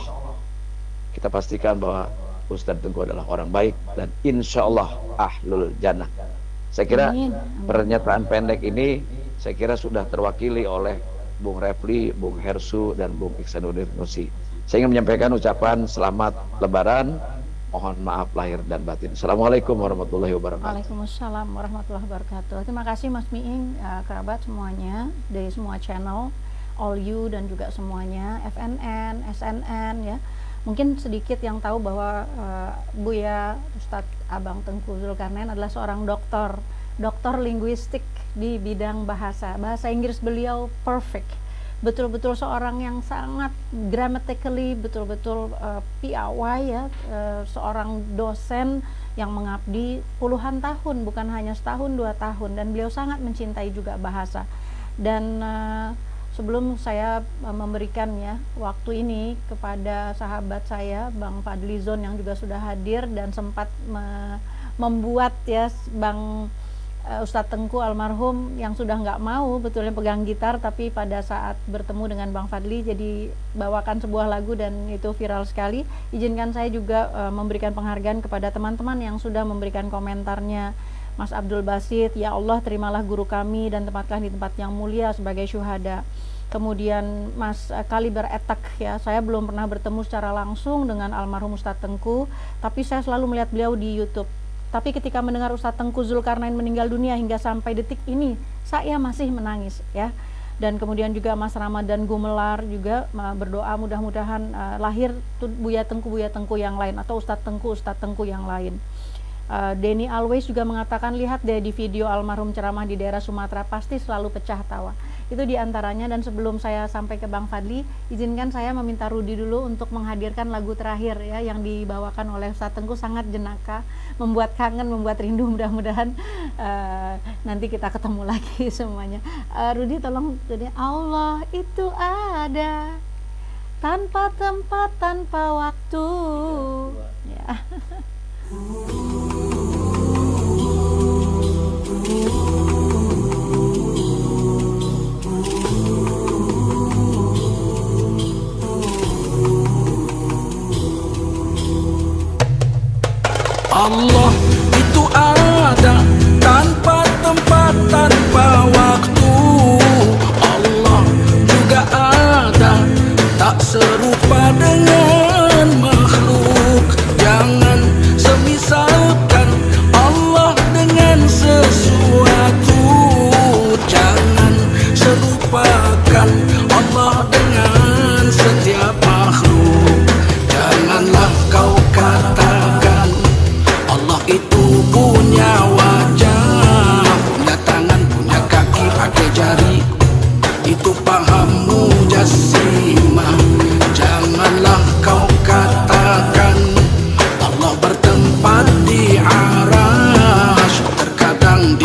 kita pastikan bahwa Ustadz Tengku adalah orang baik dan insya Allah ahlul jannah. Saya kira Amin. Pernyataan pendek ini saya kira sudah terwakili oleh Bung Refli, Bung Hersu, dan Bung Ihsanuddin Nusi. Saya ingin menyampaikan ucapan selamat Lebaran, mohon maaf lahir dan batin. Assalamualaikum warahmatullahi wabarakatuh. Waalaikumsalam warahmatullahi wabarakatuh. Terima kasih Mas Miing, uh, kerabat semuanya dari semua channel, All You dan juga semuanya, F N N, S N N ya. Mungkin sedikit yang tahu bahwa uh, Buya Ustadz Abang Tengku Zulkarnain adalah seorang doktor, doktor linguistik di bidang bahasa. Bahasa Inggris beliau perfect. Betul-betul seorang yang sangat grammatically, betul-betul uh, piawai ya, uh, seorang dosen yang mengabdi puluhan tahun, bukan hanya setahun dua tahun, dan beliau sangat mencintai juga bahasa. Dan uh, sebelum saya memberikannya waktu ini kepada sahabat saya Bang Fadlizon yang juga sudah hadir dan sempat me membuat ya Bang uh, Ustadz Tengku almarhum yang sudah nggak mau betulnya pegang gitar, tapi pada saat bertemu dengan Bang Fadli jadi bawakan sebuah lagu dan itu viral sekali. Izinkan saya juga uh, memberikan penghargaan kepada teman-teman yang sudah memberikan komentarnya. Mas Abdul Basit, ya Allah terimalah guru kami dan tempatkan di tempat yang mulia sebagai syuhada. Kemudian Mas uh, Kaliber Etak, ya saya belum pernah bertemu secara langsung dengan almarhum Ustadz Tengku, tapi saya selalu melihat beliau di YouTube. Tapi ketika mendengar Ustadz Tengku Zulkarnain meninggal dunia hingga sampai detik ini, saya masih menangis ya. Dan kemudian juga Mas Ramadan Gumelar juga uh, berdoa mudah-mudahan uh, lahir Buya Tengku Buya Tengku yang lain atau Ustadz Tengku Ustadz Tengku yang lain. Uh, Denny Always juga mengatakan, lihat deh di video almarhum ceramah di daerah Sumatera pasti selalu pecah tawa. Itu diantaranya. Dan sebelum saya sampai ke Bang Fadli, izinkan saya meminta Rudi dulu untuk menghadirkan lagu terakhir ya yang dibawakan oleh Ustadz Tengku, sangat jenaka, membuat kangen, membuat rindu. Mudah-mudahan uh, nanti kita ketemu lagi semuanya. uh, Rudi tolong, jadi Allah itu ada tanpa tempat, tanpa waktu ya. Allah itu ada tanpa tempat, tanpa waktu. Allah juga ada, tak serupa dengan makhluk. Jangan semisal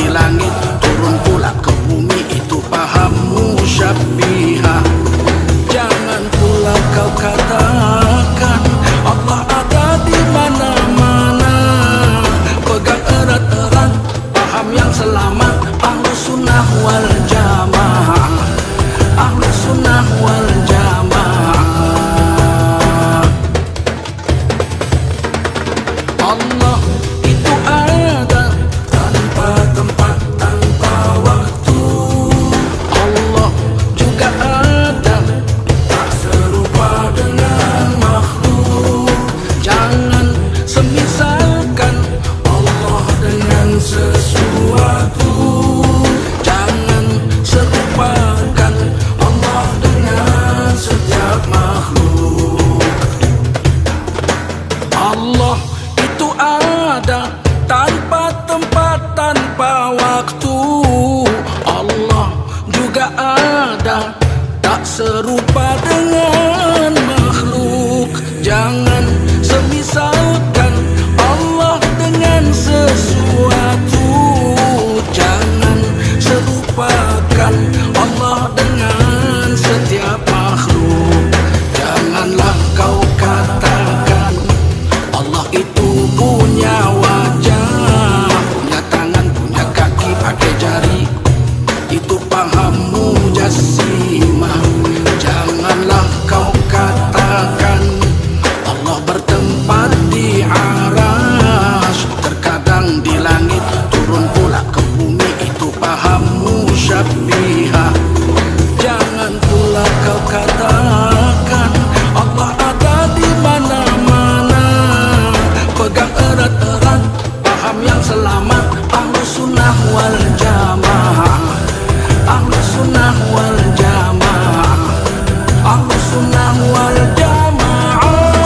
di langit, turun pula ke bumi, itu paham musyabihah. Jangan pula kau katakan Allah ada di mana-mana. Pegang erat-erat paham yang selamat, Ahlus Sunnah wal Jamaah, Ahlus Sunnah wal Jamaah. Allah itu ada tanpa tempat, tanpa waktu. Allah juga ada, tak serupa dengan makhluk. Jangan semisalkan Allah dengan sesuatu. Jangan serupakan Allah dengan setiap makhluk. Allah itu ada tanpa tempat, tanpa waktu. Allah juga ada, tak serupa dengan makhluk. Jangan semisalkan Allah dengan sesuatu. Jangan serupakan Allah dengan setiap makhluk. Janganlah kau katakan Allah itu punya wajah, punya tangan, punya kaki, pakai jari, itu paham mujassimah. Janganlah kau katakan Allah bertempat di aras, terkadang di langit, turun pula ke bumi, itu paham musyabbihah. Jangan pula kau katakan Allah ada di mana-mana. Pegang erat-erat paham yang selamat, Ahlus Sunnah wal Jamaah, Ahlus Sunnah wal Jamaah, Ahlus Sunnah wal Jamaah.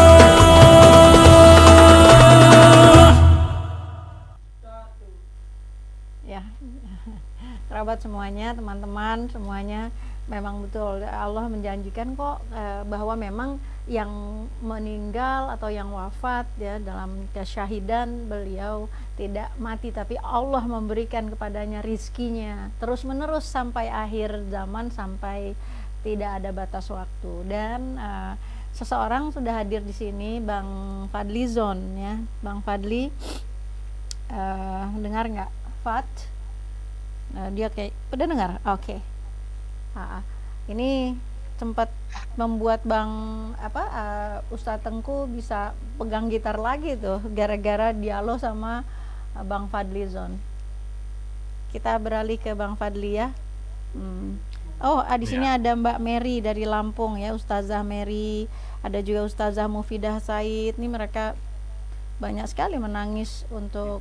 Ya, kerabat semuanya, teman-teman semuanya, memang betul Allah menjanjikan kok eh, bahwa memang yang meninggal atau yang wafat ya dalam kesyahidan, beliau tidak mati, tapi Allah memberikan kepadanya rizkinya terus menerus sampai akhir zaman, sampai tidak ada batas waktu. Dan uh, seseorang sudah hadir di sini, Bang Fadli Zon ya. Bang Fadli, uh, dengar nggak Fat? Uh, dia kayak udah dengar, oke. Okay. Uh, ini sempat membuat Bang apa uh, Ustadz Tengku bisa pegang gitar lagi tuh gara-gara dialog sama uh, Bang Fadli Zon. Kita beralih ke Bang Fadli ya. Hmm. Oh, ah, di sini ya. Ada Mbak Mary dari Lampung ya, Ustazah Mary, ada juga Ustazah Mufidah Said. Ini mereka banyak sekali menangis untuk.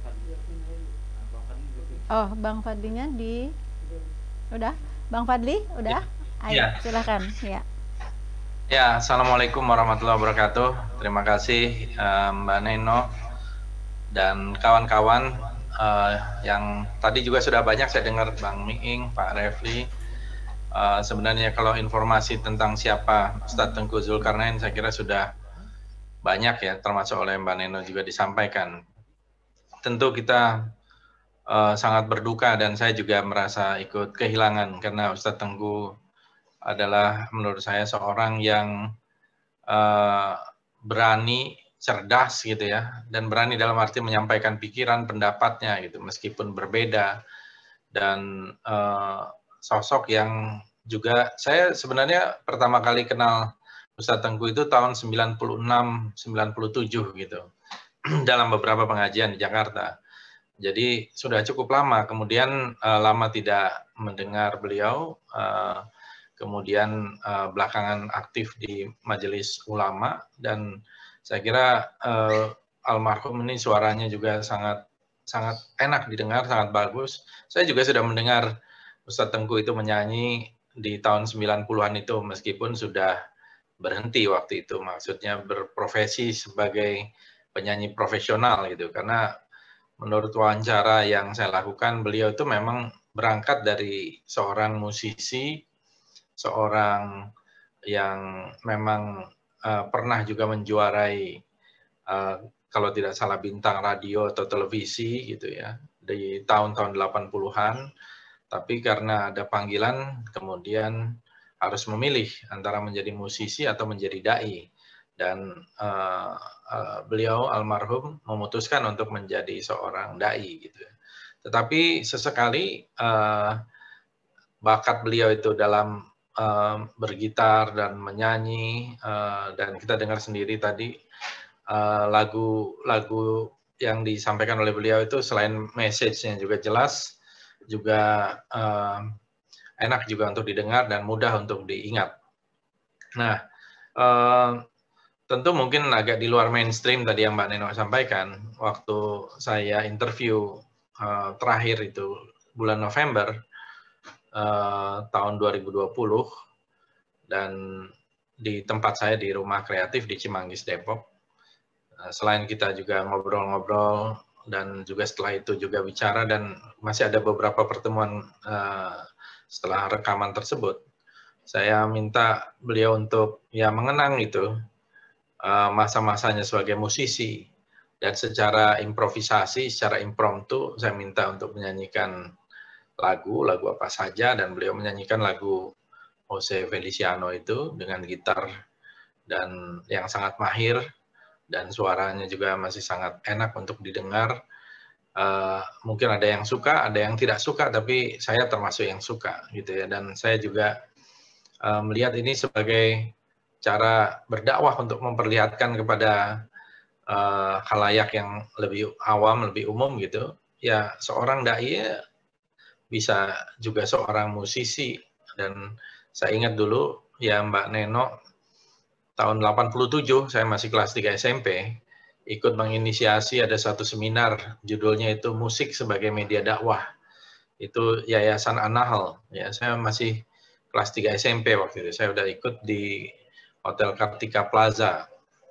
Oh, Bang Fadlinya di udah, Bang Fadli udah. Ayo, ya. Silakan. Ya. Ya, assalamualaikum warahmatullahi wabarakatuh. Terima kasih uh, Mbak Neno dan kawan-kawan uh, yang tadi juga sudah banyak saya dengar, Bang Miing, Pak Refli. Uh, sebenarnya kalau informasi tentang siapa Ustadz Tengku Zulkarnain saya kira sudah banyak ya, termasuk oleh Mbak Neno juga disampaikan. Tentu kita uh, sangat berduka dan saya juga merasa ikut kehilangan karena Ustadz Tengku adalah menurut saya seorang yang uh, berani, cerdas gitu ya, dan berani dalam arti menyampaikan pikiran, pendapatnya gitu, meskipun berbeda, dan uh, sosok yang juga saya sebenarnya pertama kali kenal Ustadz Tengku itu tahun sembilan puluh enam sembilan puluh tujuh gitu, dalam beberapa pengajian di Jakarta. Jadi sudah cukup lama, kemudian uh, lama tidak mendengar beliau, uh, kemudian uh, belakangan aktif di Majelis Ulama, dan saya kira uh, almarhum ini suaranya juga sangat sangat enak didengar, sangat bagus. Saya juga sudah mendengar Ustadz Tengku itu menyanyi di tahun sembilan puluhan itu, meskipun sudah berhenti waktu itu, maksudnya berprofesi sebagai penyanyi profesional gitu, karena menurut wawancara yang saya lakukan, beliau itu memang berangkat dari seorang musisi, seorang yang memang uh, pernah juga menjuarai uh, kalau tidak salah bintang radio atau televisi gitu ya, di tahun-tahun delapan puluhan, tapi karena ada panggilan kemudian harus memilih antara menjadi musisi atau menjadi dai, dan uh, uh, beliau almarhum memutuskan untuk menjadi seorang dai gitu. Tetapi sesekali uh, bakat beliau itu dalam uh, bergitar dan menyanyi, uh, dan kita dengar sendiri tadi lagu-lagu uh, yang disampaikan oleh beliau itu selain message-nya juga jelas, juga uh, enak juga untuk didengar dan mudah untuk diingat. Nah, uh, tentu mungkin agak di luar mainstream tadi yang Mbak Neno sampaikan. Waktu saya interview uh, terakhir itu bulan November uh, tahun dua ribu dua puluh, dan di tempat saya di Rumah Kreatif di Cimanggis, Depok. Selain kita juga ngobrol-ngobrol dan juga setelah itu juga bicara, dan masih ada beberapa pertemuan uh, setelah rekaman tersebut, saya minta beliau untuk ya mengenang itu uh, masa-masanya sebagai musisi, dan secara improvisasi, secara impromptu saya minta untuk menyanyikan lagu, lagu apa saja, dan beliau menyanyikan lagu Jose Feliciano itu dengan gitar dan yang sangat mahir, dan suaranya juga masih sangat enak untuk didengar. Uh, mungkin ada yang suka, ada yang tidak suka, tapi saya termasuk yang suka gitu ya. Dan saya juga uh, melihat ini sebagai cara berdakwah untuk memperlihatkan kepada uh, khalayak yang lebih awam, lebih umum gitu. Ya, seorang dai bisa juga seorang musisi. Dan saya ingat dulu ya Mbak Neno, tahun delapan puluh tujuh, saya masih kelas tiga S M P, ikut menginisiasi ada satu seminar, judulnya itu Musik sebagai Media Dakwah. Itu Yayasan An-Nahl. Ya, saya masih kelas tiga S M P waktu itu. Saya udah ikut di Hotel Kartika Plaza.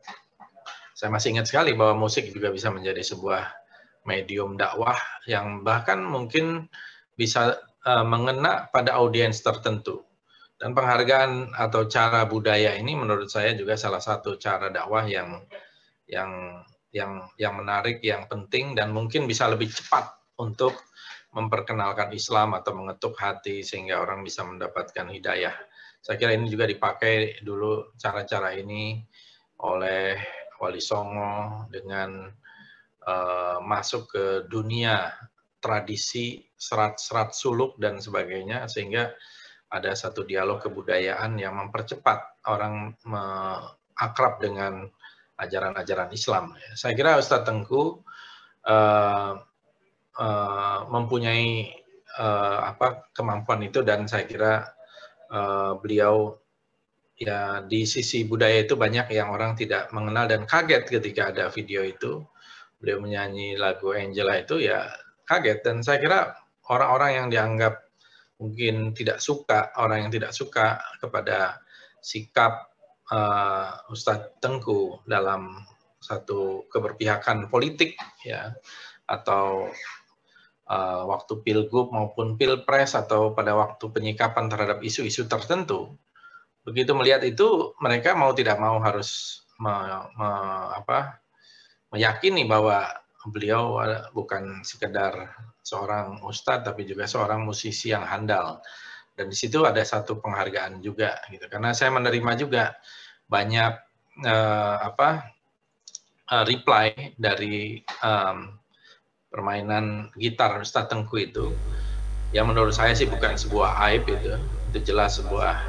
Saya masih ingat sekali bahwa musik juga bisa menjadi sebuah medium dakwah yang bahkan mungkin bisa uh, mengena pada audiens tertentu. Dan penghargaan atau cara budaya ini menurut saya juga salah satu cara dakwah yang yang yang yang menarik, yang penting, dan mungkin bisa lebih cepat untuk memperkenalkan Islam atau mengetuk hati sehingga orang bisa mendapatkan hidayah. Saya kira ini juga dipakai dulu cara-cara ini oleh Wali Songo dengan uh, masuk ke dunia tradisi, serat-serat suluk dan sebagainya, sehingga ada satu dialog kebudayaan yang mempercepat orang akrab dengan ajaran-ajaran Islam. Saya kira Ustadz Tengku uh, uh, mempunyai uh, apa kemampuan itu, dan saya kira uh, beliau ya di sisi budaya itu banyak yang orang tidak mengenal dan kaget ketika ada video itu. Beliau menyanyi lagu Angela itu ya kaget, dan saya kira orang-orang yang dianggap mungkin tidak suka, orang yang tidak suka kepada sikap uh, Ustadz Tengku dalam satu keberpihakan politik ya, atau uh, waktu pilgub maupun pilpres, atau pada waktu penyikapan terhadap isu-isu tertentu, begitu melihat itu mereka mau tidak mau harus me, me, apa, meyakini bahwa beliau bukan sekedar seorang ustadz, tapi juga seorang musisi yang handal. Dan di situ ada satu penghargaan juga, gitu. Karena saya menerima juga banyak uh, apa uh, reply dari um, permainan gitar Ustadz Tengku itu, yang menurut saya sih bukan sebuah aib itu, itu jelas sebuah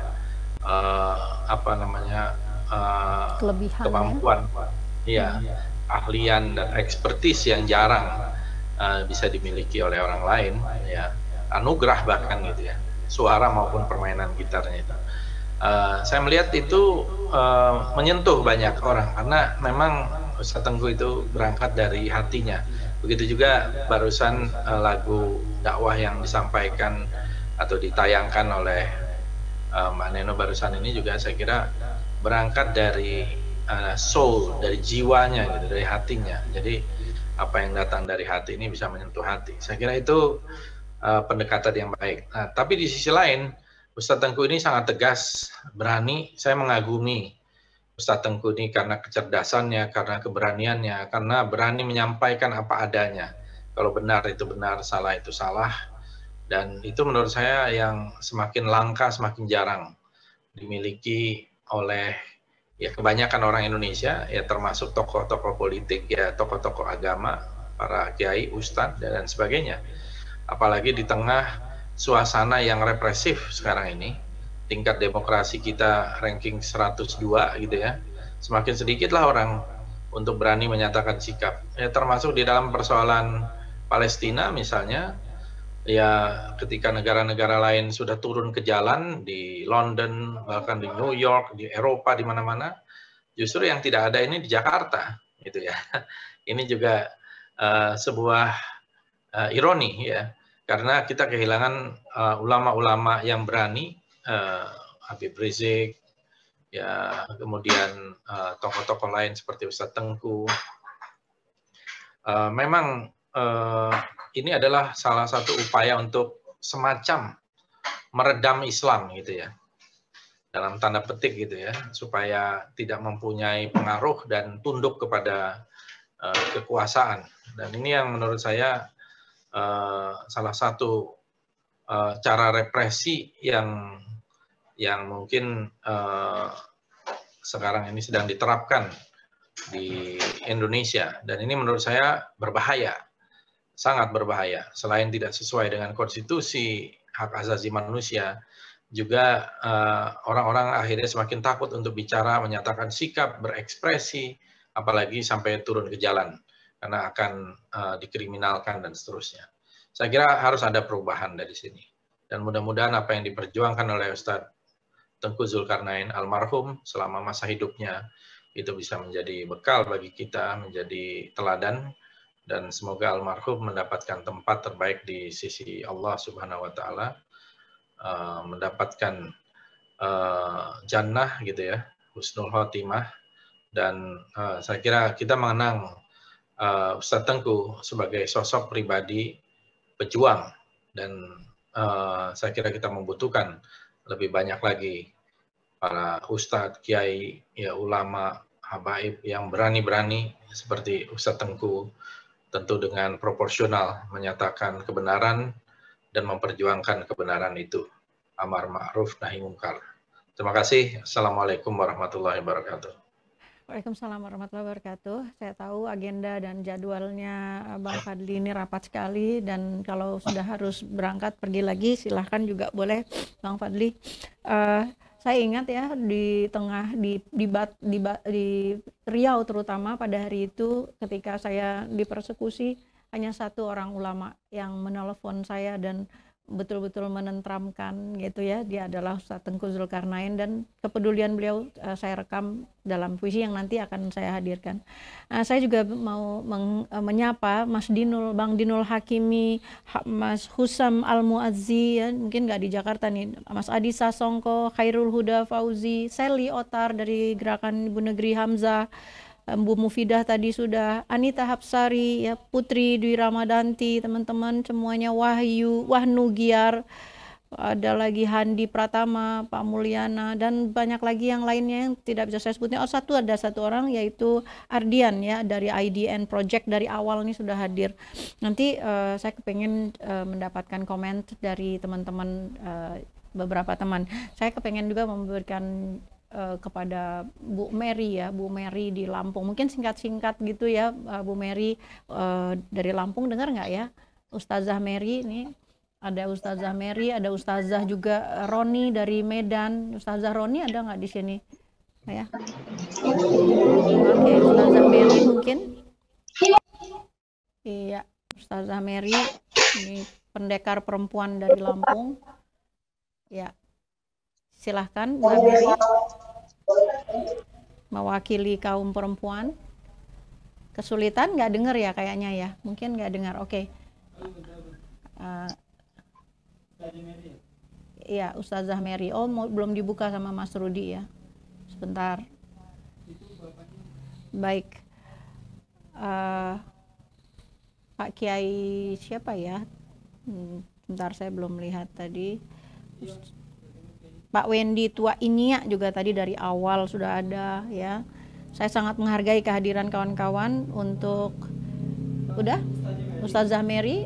uh, apa namanya uh, kelebihan, kemampuan, ya, ya ahlian dan ekspertis yang jarang Uh, bisa dimiliki oleh orang lain, ya, anugerah bahkan gitu ya, suara maupun permainan gitarnya itu. Uh, saya melihat itu uh, menyentuh banyak orang karena memang Ustadz Tengku itu berangkat dari hatinya. Begitu juga barusan uh, lagu dakwah yang disampaikan atau ditayangkan oleh uh, Mbak Neno barusan ini juga saya kira berangkat dari uh, soul, dari jiwanya gitu, dari hatinya. Jadi apa yang datang dari hati ini bisa menyentuh hati. Saya kira itu uh, pendekatan yang baik. Nah, tapi di sisi lain, Ustadz Tengku ini sangat tegas, berani. Saya mengagumi Ustadz Tengku ini karena kecerdasannya, karena keberaniannya, karena berani menyampaikan apa adanya. Kalau benar itu benar, salah itu salah. Dan itu menurut saya yang semakin langka, semakin jarang dimiliki oleh ya kebanyakan orang Indonesia, ya termasuk tokoh-tokoh politik, ya tokoh-tokoh agama, para kiai, ustadz, dan sebagainya. Apalagi di tengah suasana yang represif sekarang ini, tingkat demokrasi kita ranking seratus dua gitu ya, semakin sedikitlah orang untuk berani menyatakan sikap. Ya, termasuk di dalam persoalan Palestina misalnya, ya ketika negara-negara lain sudah turun ke jalan di London, bahkan di New York, di Eropa, di mana-mana, justru yang tidak ada ini di Jakarta, gitu ya. Ini juga uh, sebuah uh, ironi ya, karena kita kehilangan ulama-ulama uh, yang berani, uh, Habib Rizik, ya kemudian tokoh-tokoh uh, lain seperti Ustadz Tengku. Uh, memang uh, ini adalah salah satu upaya untuk semacam meredam Islam gitu ya, dalam tanda petik gitu ya, supaya tidak mempunyai pengaruh dan tunduk kepada uh, kekuasaan. Dan ini yang menurut saya uh, salah satu uh, cara represi yang yang mungkin uh, sekarang ini sedang diterapkan di Indonesia, dan ini menurut saya berbahaya, sangat berbahaya. Selain tidak sesuai dengan konstitusi, hak asasi manusia, juga orang-orang uh, akhirnya semakin takut untuk bicara, menyatakan sikap, berekspresi, apalagi sampai turun ke jalan, karena akan uh, dikriminalkan dan seterusnya. Saya kira harus ada perubahan dari sini, dan mudah-mudahan apa yang diperjuangkan oleh Ustadz Tengku Zulkarnain almarhum selama masa hidupnya itu bisa menjadi bekal bagi kita, menjadi teladan, dan semoga almarhum mendapatkan tempat terbaik di sisi Allah Subhanahu wa taala, uh, mendapatkan uh, jannah gitu ya, husnul khotimah. Dan uh, saya kira kita mengenang uh, Ustadz Tengku sebagai sosok pribadi pejuang, dan uh, saya kira kita membutuhkan lebih banyak lagi para ustadz, kiai, ya ulama, habaib yang berani-berani seperti Ustadz Tengku, tentu dengan proporsional menyatakan kebenaran dan memperjuangkan kebenaran itu. Amar ma'ruf nahi mungkar. Terima kasih. Assalamualaikum warahmatullahi wabarakatuh. Waalaikumsalam warahmatullahi wabarakatuh. Saya tahu agenda dan jadwalnya Bang Fadli ini rapat sekali, dan kalau sudah harus berangkat pergi lagi silahkan juga boleh Bang Fadli. Uh, saya ingat ya di tengah di di, di di Riau terutama pada hari itu ketika saya dipersekusi, hanya satu orang ulama yang menelepon saya dan betul-betul menenteramkan gitu ya. Dia adalah Ustadz Tengku Zulkarnain, dan kepedulian beliau uh, saya rekam dalam puisi yang nanti akan saya hadirkan. Uh, saya juga mau meng, uh, menyapa Mas Dinul, Bang Dinul Hakimi, ha, Mas Husam Al-Muazzi, ya, mungkin nggak di Jakarta nih, Mas Adi Sasongko, Khairul Huda Fauzi, Seli Otar dari Gerakan Ibu Negeri Hamzah, Bu Mufidah tadi sudah, Anita Hapsari, ya, Putri Dwi Ramadanti, teman-teman semuanya, Wahyu, Wahnu Giar, ada lagi Handi Pratama, Pak Mulyana, dan banyak lagi yang lainnya yang tidak bisa saya sebutnya. Oh, satu ada satu orang yaitu Ardian ya dari I D N Project, dari awal nih sudah hadir. Nanti uh, saya kepengen uh, mendapatkan komen dari teman-teman, uh, beberapa teman. Saya kepengen juga memberikan Uh, kepada Bu Mary ya, Bu Mary di Lampung, mungkin singkat-singkat gitu ya, uh, Bu Mary uh, dari Lampung, dengar nggak ya? Ustazah Mary ini, ada Ustazah Mary, ada Ustazah juga Roni dari Medan. Ustazah Roni ada nggak di sini? Ya. Oke, Ustazah Mary mungkin. Iya, Ustazah Mary ini pendekar perempuan dari Lampung. Ya. Silahkan Mbak Mary mewakili kaum perempuan. Kesulitan nggak dengar ya kayaknya ya, mungkin nggak dengar. Oke. Uh, iya, Ustazah Mary. Oh, mau, belum dibuka sama Mas Rudi ya. Sebentar. Baik. Uh, Pak Kiai siapa ya? Hmm, sebentar, saya belum lihat tadi. Pak Wendy Tua Inia juga tadi dari awal sudah ada ya. Saya sangat menghargai kehadiran kawan-kawan untuk udah Ustazah Mary?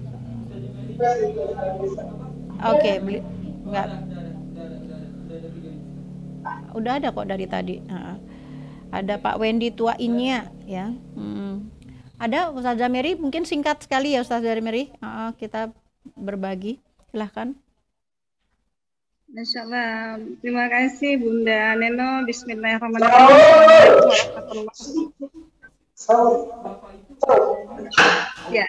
Oke, okay, beli enggak. Udah ada kok dari tadi. Nah, ada Pak Wendy Tuainya ya. Hmm. Ada Ustazah Mary, mungkin singkat sekali ya Ustazah Mary. Uh, kita berbagi, silahkan. Masya Allah, terima kasih Bunda Neno. Bismillahirrahmanirrahim. Ya.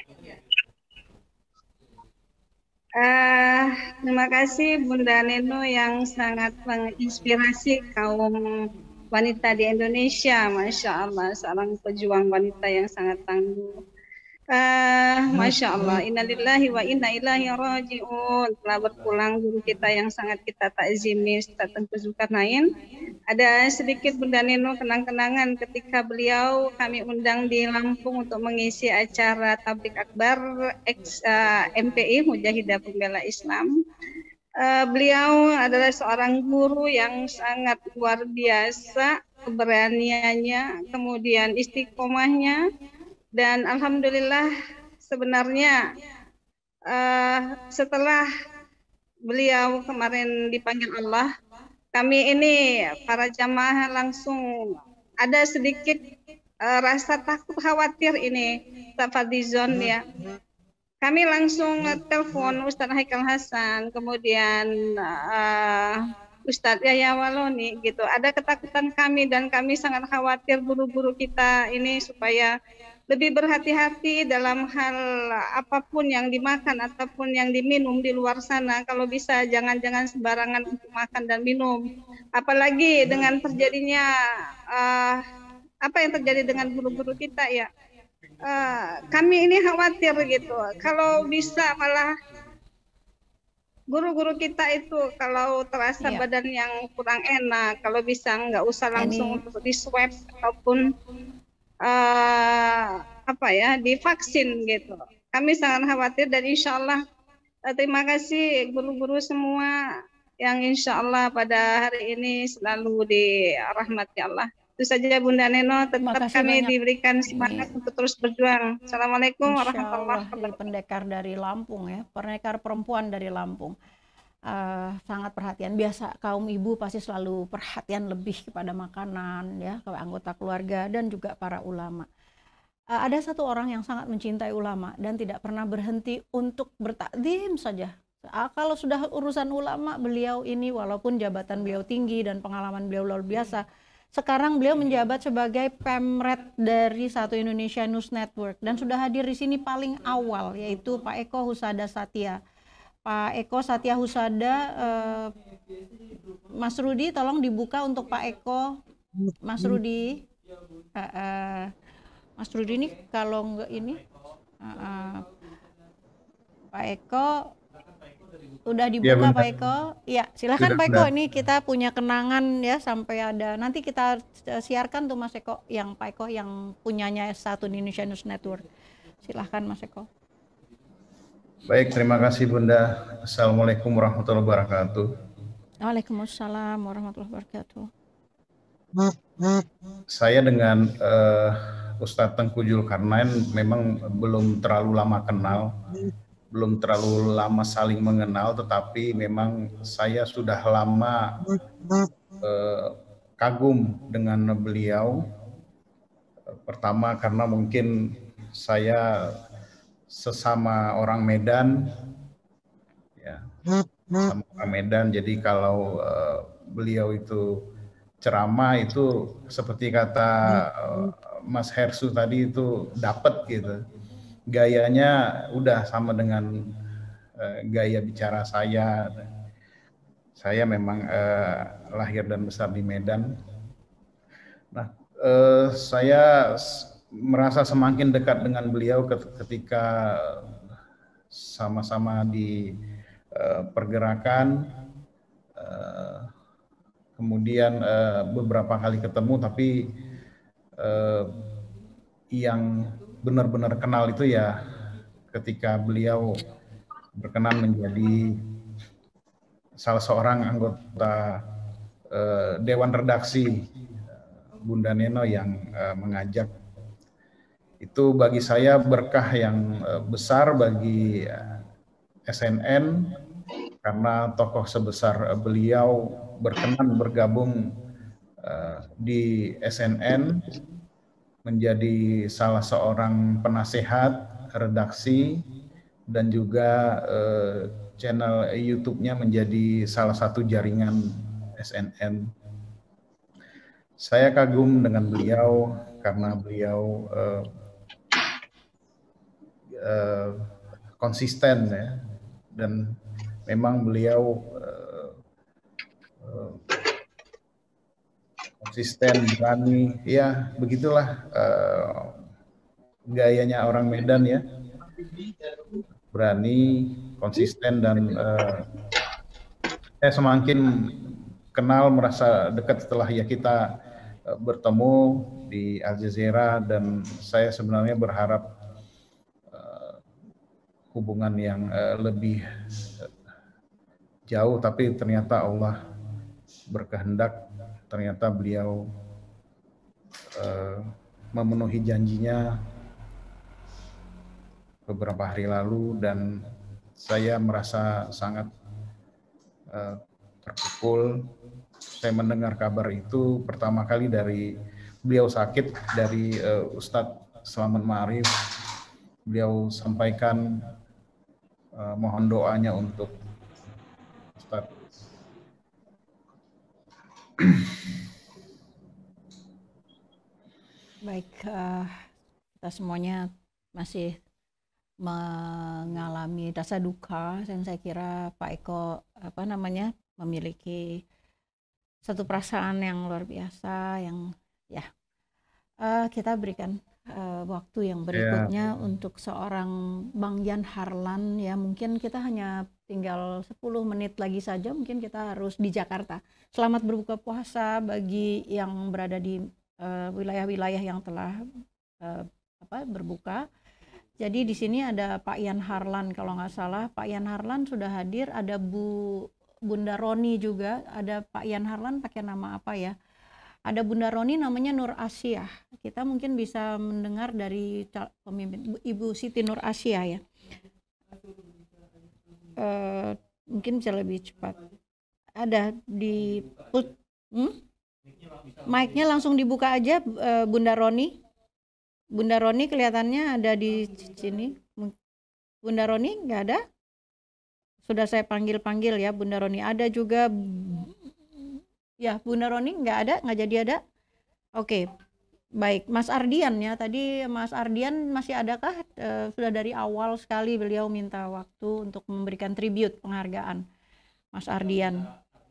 Uh, terima kasih Bunda Neno yang sangat menginspirasi kaum wanita di Indonesia. Masya Allah, seorang pejuang wanita yang sangat tangguh. Uh, Masya Allah, innalillahi wa inna ilaihi raji'un. Telah berpulang guru kita yang sangat kita takzimi, Ustaz Tengku Zulkarnain. Ada sedikit Bunda Neno kenang-kenangan ketika beliau kami undang di Lampung untuk mengisi acara Tablik Akbar X, uh, M P I, Mujahidah Pembela Islam. Uh, beliau adalah seorang guru yang sangat luar biasa, keberaniannya, kemudian istiqomahnya. Dan alhamdulillah sebenarnya uh, setelah beliau kemarin dipanggil Allah, kami ini para jamaah langsung ada sedikit uh, rasa takut khawatir ini Tafadzizon ya. Kami langsung telepon Ustadz Haikal Hasan, kemudian uh, Ustadz Yahya Waloni gitu. Ada ketakutan kami dan kami sangat khawatir guru-guru kita ini supaya lebih berhati-hati dalam hal apapun yang dimakan ataupun yang diminum di luar sana. Kalau bisa jangan-jangan sembarangan untuk makan dan minum. Apalagi dengan terjadinya uh, apa yang terjadi dengan guru-guru kita ya. Uh, kami ini khawatir gitu. Kalau bisa malah guru-guru kita itu kalau terasa iya. badan yang kurang enak, kalau bisa nggak usah langsung untuk di swab ataupun Uh, apa ya divaksin gitu. Kami sangat khawatir dan insya Allah uh, terima kasih guru-guru semua yang insya Allah pada hari ini selalu dirahmati Allah. Itu saja Bunda Neno, tetap kami banyak. Diberikan semangat ini. Untuk terus berjuang. Assalamualaikum warahmatullahi wabarakatuh. Pendekar dari Lampung ya, pendekar perempuan dari Lampung. Uh, sangat perhatian. Biasa kaum ibu pasti selalu perhatian lebih kepada makanan ya, ke anggota keluarga dan juga para ulama. Uh, ada satu orang yang sangat mencintai ulama dan tidak pernah berhenti untuk bertakdim saja. Uh, kalau sudah urusan ulama, beliau ini walaupun jabatan beliau tinggi dan pengalaman beliau luar biasa, sekarang beliau menjabat sebagai Pemret dari Satu Indonesia News Network dan sudah hadir di sini paling awal, yaitu Pak Eko Husada Satya. Pak Eko Satya Husada, eh, Mas Rudi tolong dibuka untuk Pak Eko. Mas Rudi, eh, eh, Mas Rudi ini kalau enggak ini, eh, eh, Pak Eko udah dibuka ya, Pak Eko. Iya, silakan Pak Eko. Ini kita punya kenangan ya sampai ada. Nanti kita siarkan tuh Mas Eko, yang Pak Eko yang punyanya Satu Indonesia News Network. Silahkan Mas Eko. Baik, terima kasih Bunda. Assalamualaikum warahmatullahi wabarakatuh. Waalaikumsalam warahmatullahi wabarakatuh. Saya dengan uh, Ustadz Tengku Zulkarnain memang belum terlalu lama kenal, belum terlalu lama saling mengenal, tetapi memang saya sudah lama uh, kagum dengan beliau. Pertama karena mungkin saya sesama orang Medan, ya, sama orang Medan. Jadi kalau uh, beliau itu ceramah itu seperti kata uh, Mas Hersu tadi itu dapat gitu, gayanya udah sama dengan uh, gaya bicara saya. Saya memang uh, lahir dan besar di Medan. Nah, uh, saya merasa semakin dekat dengan beliau ketika sama-sama di uh, pergerakan, uh, kemudian uh, beberapa kali ketemu, tapi uh, yang benar-benar kenal itu ya ketika beliau berkenan menjadi salah seorang anggota uh, Dewan Redaksi Bunda Neno yang uh, mengajak Itu bagi saya berkah yang besar bagi S N N, karena tokoh sebesar beliau berkenan bergabung di S N N menjadi salah seorang penasehat redaksi, dan juga channel YouTube-nya menjadi salah satu jaringan S N N. Saya kagum dengan beliau karena beliau uh, uh, konsisten ya, dan memang beliau uh, uh, konsisten, berani, ya begitulah uh, gayanya orang Medan ya, berani, konsisten, dan uh, saya semakin kenal, merasa dekat setelah ya kita uh, bertemu di Al Jazeera, dan saya sebenarnya berharap uh, hubungan yang uh, lebih uh, jauh, tapi ternyata Allah berkehendak, ternyata beliau uh, memenuhi janjinya beberapa hari lalu, dan saya merasa sangat uh, terpukul. Saya mendengar kabar itu pertama kali dari beliau sakit, dari uh, Ustadz Selamat Ma'arif. Beliau sampaikan uh, mohon doanya untuk Ustadz. Baik, uh, kita semuanya masih mengalami rasa duka, dan saya kira Pak Eko apa namanya memiliki satu perasaan yang luar biasa, yang ya uh, kita berikan uh, waktu yang berikutnya yeah. untuk seorang Bang Jan Harlan ya. Mungkin kita hanya tinggal sepuluh menit lagi saja, mungkin kita harus di Jakarta. Selamat berbuka puasa bagi yang berada di wilayah-wilayah uh, yang telah uh, apa berbuka. Jadi di sini ada Pak Yan Harlan, kalau nggak salah Pak Yan Harlan sudah hadir, ada Bu Bunda Roni juga, ada Pak Yan Harlan pakai nama apa ya? Ada Bunda Roni namanya Nur Asia. Kita mungkin bisa mendengar dari pemimpin Ibu Siti Nur Asia ya. Uh, mungkin bisa lebih cepat. Ada di hmm? mic-nya langsung dibuka aja, uh, Bunda Roni. Bunda Roni kelihatannya ada di sini. Bunda Roni nggak ada? Sudah saya panggil-panggil ya Bunda Roni. Ada juga ya Bunda Roni nggak ada, nggak jadi ada. Oke, baik. Mas Ardian ya, tadi Mas Ardian masih adakah? E, sudah dari awal sekali beliau minta waktu untuk memberikan tribute penghargaan. Mas Ardian.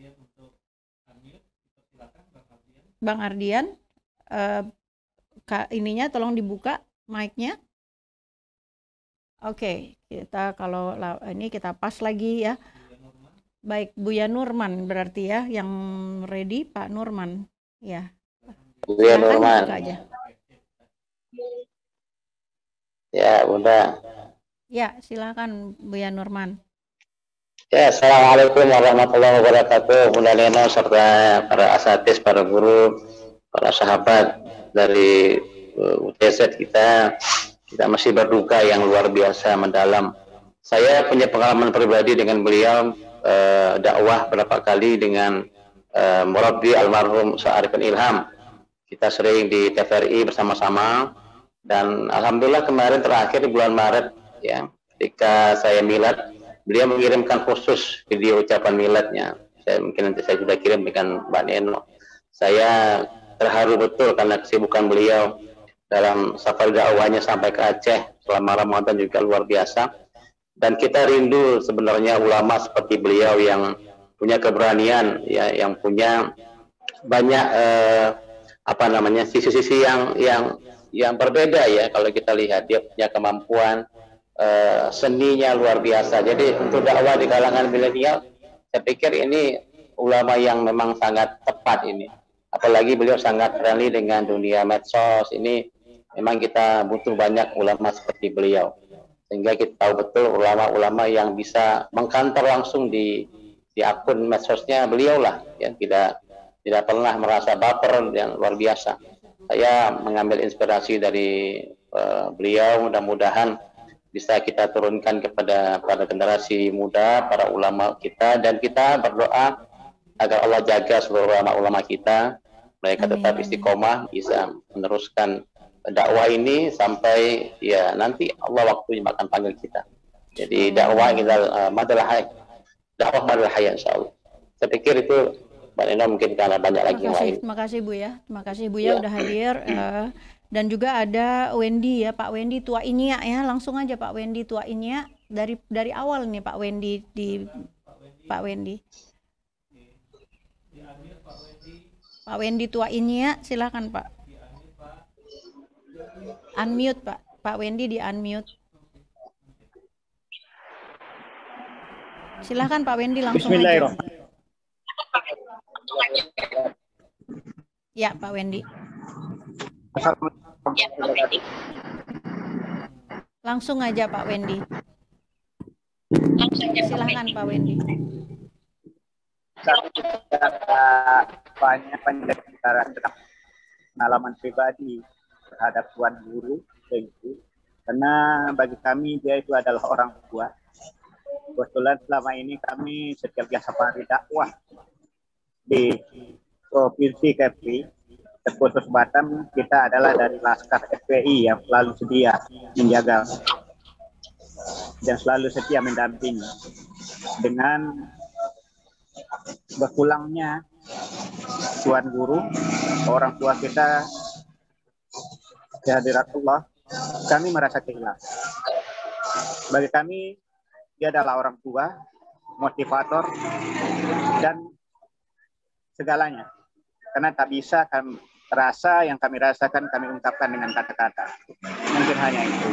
Bang Ardian, e, ininya tolong dibuka mic-nya. Oke, kita kalau ini kita pas lagi ya. Baik, Buya Nurman berarti ya yang ready, Pak Nurman. Ya. Buya Nurman. Aja. Ya, Bunda. Ya, silakan Buya Nurman. Ya, Assalamualaikum warahmatullahi wabarakatuh. Bunda Neno serta para asatidz, para guru, para sahabat dari U T Z kita, kita masih berduka yang luar biasa mendalam. Saya punya pengalaman pribadi dengan beliau, eh, dakwah berapa kali dengan eh, Murabbi almarhum Syarifin Ilham. Kita sering di T V R I bersama-sama, dan alhamdulillah kemarin terakhir di bulan Maret ya, ketika saya milad, beliau mengirimkan khusus video ucapan miladnya. Saya mungkin nanti saya sudah kirim dengan Mbak Neno. Saya terharu betul karena kesibukan beliau dalam safari dakwahnya sampai ke Aceh selama Ramadan juga luar biasa. Dan kita rindu sebenarnya ulama seperti beliau yang punya keberanian, ya, yang punya banyak eh, apa namanya sisi-sisi yang yang yang berbeda ya. Kalau kita lihat dia punya kemampuan, eh, seninya luar biasa. Jadi untuk dakwah di kalangan milenial, saya pikir ini ulama yang memang sangat tepat ini. Apalagi beliau sangat friendly dengan dunia medsos. Ini memang kita butuh banyak ulama seperti beliau, sehingga kita tahu betul ulama-ulama yang bisa mengkantor langsung di di akun medsosnya beliau lah, ya, tidak tidak pernah merasa baper, yang luar biasa. Saya mengambil inspirasi dari uh, beliau, mudah-mudahan bisa kita turunkan kepada pada generasi muda, para ulama kita, dan kita berdoa agar Allah jaga seluruh ulama-ulama kita, mereka Amin. tetap istiqomah, bisa meneruskan dakwah ini sampai ya nanti Allah waktunya akan panggil kita. Jadi dakwah kita uh, madalah hayat, dakwah madalah hayat insyaallah. Saya pikir itu Mbak Neno, mungkin karena banyak lagi yang lain. Terima kasih Bu ya, terima kasih Bu ya, Ya. udah hadir. Uh, dan juga ada Wendy ya, Pak Wendy tua Inya ya, langsung aja Pak Wendy tua Inya dari dari awal nih Pak Wendy di Pak Wendy. Pak Wendy tua Inya, silakan Pak. Unmute Pak, Pak Wendy di unmute. Silakan Pak Wendy langsung aja. Ya Pak Wendy. Langsung aja Pak Wendy. Silakan Pak Wendy. Banyak pembelajaran tentang pengalaman pribadi terhadap Tuan Guru Tengku, karena bagi kami dia itu adalah orang tua. Kebetulan selama ini kami setiap safari dakwah di Provinsi Kepri, terkhusus Batam, kita adalah dari Laskar F P I yang selalu sedia menjaga dan selalu setia mendampingi. Dengan berpulangnya Tuan Guru, orang tua kita di hadirat Allah, kami merasa kehilangan. Bagi kami, dia adalah orang tua, motivator, dan segalanya. Karena tak bisa kami rasa yang kami rasakan kami ungkapkan dengan kata-kata. Mungkin hanya itu.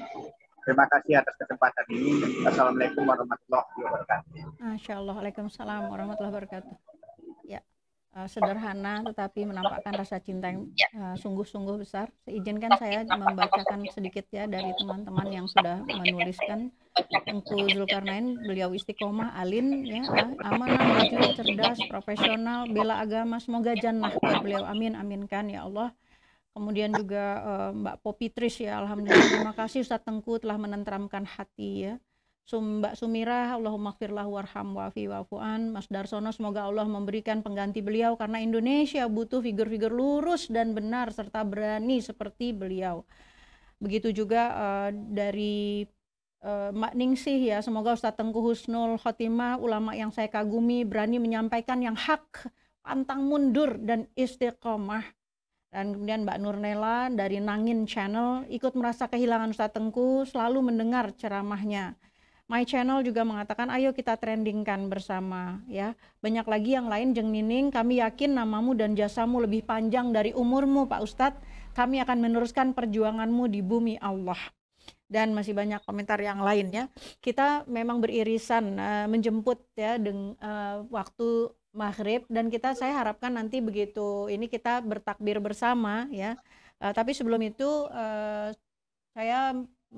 Terima kasih atas kesempatan ini. Assalamualaikum warahmatullahi wabarakatuh. Masya Allah, Waalaikumsalam warahmatullahi wabarakatuh. Ya, uh, sederhana tetapi menampakkan rasa cinta yang uh, sungguh-sungguh besar. Seizinkan saya membacakan sedikit ya dari teman-teman yang sudah menuliskan. Tengku Zulkarnain, beliau istiqomah, alim, ya, amanah, jujur, cerdas, profesional, bela agama, semoga jannah buat beliau, amin, aminkan ya Allah. Kemudian juga uh, Mbak Popi Tris ya, alhamdulillah, terima kasih Ustadz Tengku telah menenteramkan hati ya. Sum, Mbak Sumirah, Allahumma gfirlah warham wa'fi wa'fu'an. Mas Darsono, semoga Allah memberikan pengganti beliau karena Indonesia butuh figur-figur lurus dan benar serta berani seperti beliau. Begitu juga uh, dari Uh, Mak Ningsih ya, semoga Ustadz Tengku Husnul Khotimah, ulama yang saya kagumi, berani menyampaikan yang hak, pantang mundur dan istiqomah. Dan kemudian Mbak Nurnela dari Nangin Channel ikut merasa kehilangan Ustadz Tengku, selalu mendengar ceramahnya. My Channel juga mengatakan ayo kita trendingkan bersama ya. Banyak lagi yang lain, Jeng Nining, kami yakin namamu dan jasamu lebih panjang dari umurmu Pak Ustadz. Kami akan meneruskan perjuanganmu di bumi Allah. Dan masih banyak komentar yang lain ya. Kita memang beririsan uh, menjemput ya dengan uh, waktu maghrib, dan kita saya harapkan nanti begitu ini kita bertakbir bersama ya. Uh, tapi sebelum itu uh, saya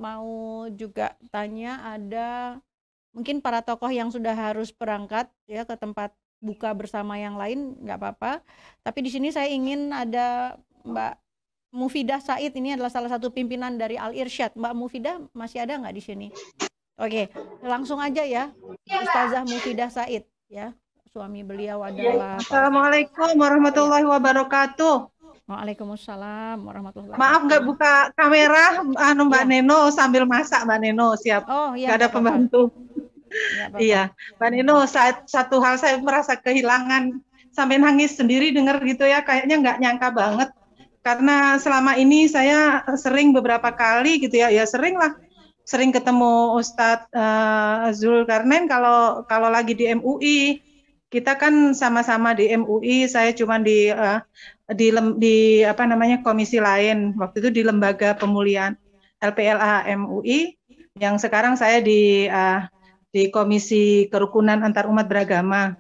mau juga tanya, ada mungkin para tokoh yang sudah harus berangkat ya ke tempat buka bersama yang lain, nggak apa-apa. Tapi di sini saya ingin ada Mbak Mufidah Said, ini adalah salah satu pimpinan dari Al Irsyad. Mbak Mufidah masih ada nggak di sini? Oke, langsung aja ya, Ustazah Mufidah Said ya. Suami beliau adalah. Assalamualaikum warahmatullahi wabarakatuh. Waalaikumsalam warahmatullahi wabarakatuh. Maaf nggak buka kamera, anu Mbak ya. Neno sambil masak Mbak Neno, siap. Oh iya. Nggak ada pembantu. Ya, iya, Mbak Neno, saat satu hal saya merasa kehilangan, sampai nangis sendiri dengar gitu ya, kayaknya nggak nyangka banget. Karena selama ini saya sering beberapa kali gitu ya, ya sering lah, sering ketemu Ustadz uh, Zulkarnain kalau kalau lagi di M U I. Kita kan sama-sama di M U I, saya cuma di uh, di, lem, di apa namanya komisi lain. Waktu itu di Lembaga Pemulihan L P L A M U I, yang sekarang saya di uh, di Komisi Kerukunan Antar Umat Beragama.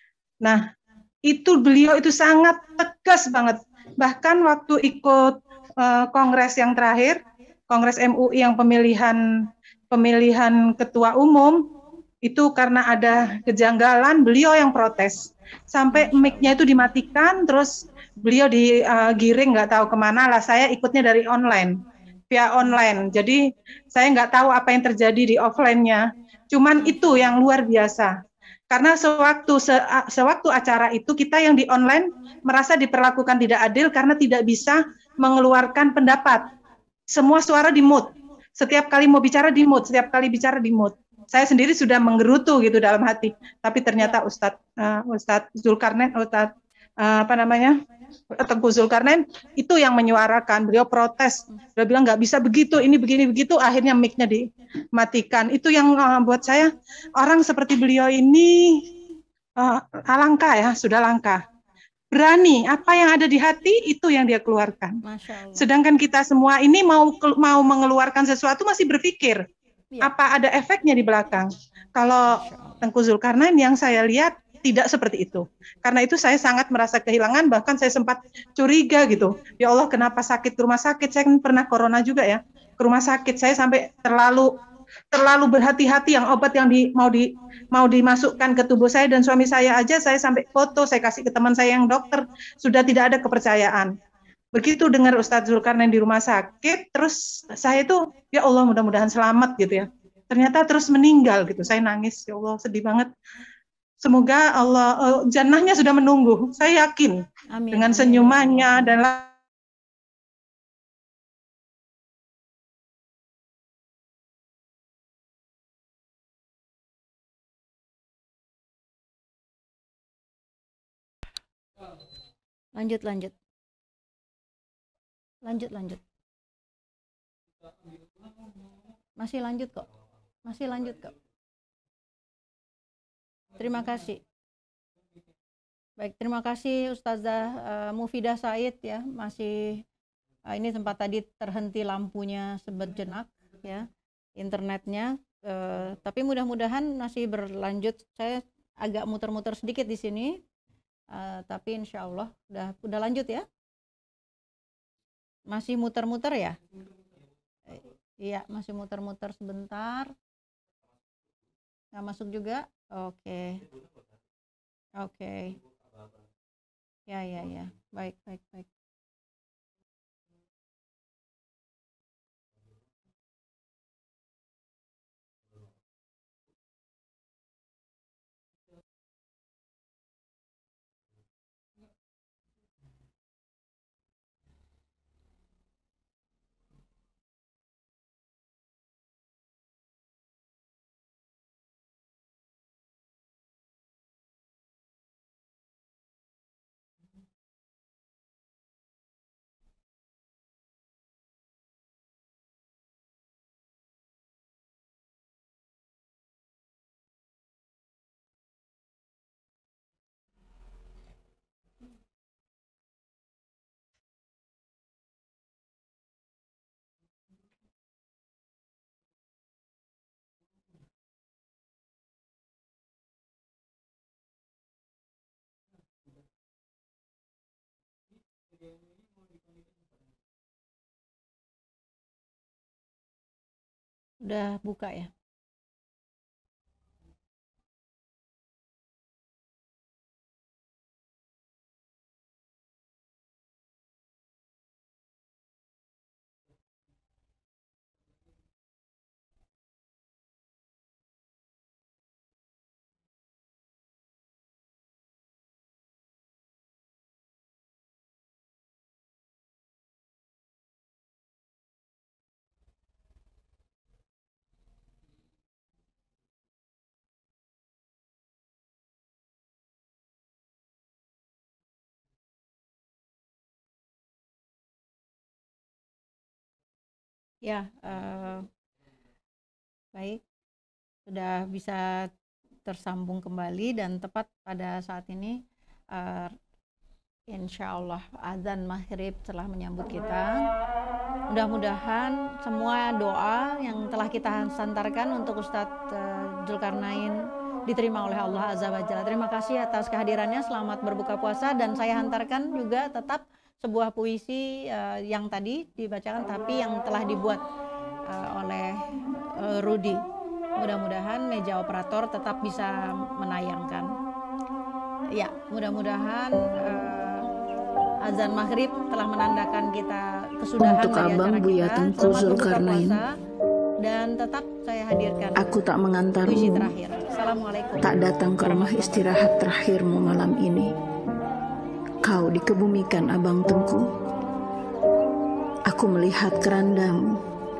Nah, itu beliau itu sangat tegas banget. Bahkan waktu ikut uh, kongres yang terakhir, kongres M U I yang pemilihan pemilihan ketua umum, itu karena ada kejanggalan, beliau yang protes. Sampai mic-nya itu dimatikan, terus beliau digiring uh, nggak tahu kemana lah, saya ikutnya dari online. via online. Jadi saya nggak tahu apa yang terjadi di offline-nya. Cuman itu yang luar biasa. Karena sewaktu se, sewaktu acara itu kita yang di online merasa diperlakukan tidak adil karena tidak bisa mengeluarkan pendapat. Semua suara di mute. Setiap kali mau bicara di mute, setiap kali bicara di mute. Saya sendiri sudah menggerutu gitu dalam hati. Tapi ternyata Ustadz uh, Ustadz Zulkarnain, Ustadz uh, apa namanya? Tengku Zulkarnain itu yang menyuarakan. Beliau protes. Beliau bilang nggak bisa begitu, ini begini begitu. Akhirnya mic-nya dimatikan. Itu yang uh, buat saya orang seperti beliau ini uh, langka ya, sudah langka. Berani, apa yang ada di hati itu yang dia keluarkan. Sedangkan kita semua ini mau mau mengeluarkan sesuatu masih berpikir ya. Apa ada efeknya di belakang. Kalau Tengku Zulkarnain yang saya lihat tidak seperti itu. Karena itu saya sangat merasa kehilangan, bahkan saya sempat curiga gitu. Ya Allah, kenapa sakit ke rumah sakit? Saya kan pernah corona juga ya. Ke rumah sakit saya sampai terlalu terlalu berhati-hati yang obat yang di, mau di mau dimasukkan ke tubuh saya dan suami saya aja saya sampai foto, saya kasih ke teman saya yang dokter, sudah tidak ada kepercayaan. Begitu dengar Ustadz Zulkarnain di rumah sakit, terus saya itu ya Allah mudah-mudahan selamat gitu ya. Ternyata terus meninggal gitu. Saya nangis, ya Allah sedih banget. Semoga Allah uh, jannahnya sudah menunggu. Saya yakin. Amin. Dengan senyumannya dan lanjut lanjut lanjut lanjut masih lanjut kok masih lanjut kok terima kasih. Baik, terima kasih Ustazah uh, Mufidah Said ya, masih uh, ini tempat tadi terhenti lampunya sejenak ya, internetnya uh, tapi mudah-mudahan masih berlanjut. Saya agak muter-muter sedikit di sini. Uh, tapi insya Allah udah udah lanjut ya, masih muter-muter ya, iya masih muter-muter sebentar, nggak masuk juga, oke, okay. oke, okay. ya ya ya, baik baik baik. Udah buka ya? Ya, uh, baik, sudah bisa tersambung kembali dan tepat pada saat ini uh, insya Allah azan maghrib telah menyambut kita. Mudah-mudahan semua doa yang telah kita santarkan untuk Ustadz uh, Zulkarnain diterima oleh Allah Azza wa Jalla. Terima kasih atas kehadirannya, selamat berbuka puasa, dan saya hantarkan juga tetap sebuah puisi uh, yang tadi dibacakan tapi yang telah dibuat uh, oleh uh, Rudi. Mudah-mudahan meja operator tetap bisa menayangkan. Ya, mudah-mudahan uh, azan maghrib telah menandakan kita kesudahan Untuk dari Abang acara Buya kita. Tengku Selamat berbuka Zulkarnain, puasa. Dan tetap saya hadirkan aku tak puisi mengantarmu, terakhir. Assalamualaikum. tak datang ke rumah istirahat terakhirmu malam ini. Kau dikebumikan Abang Tengku. Aku melihat kerandamu.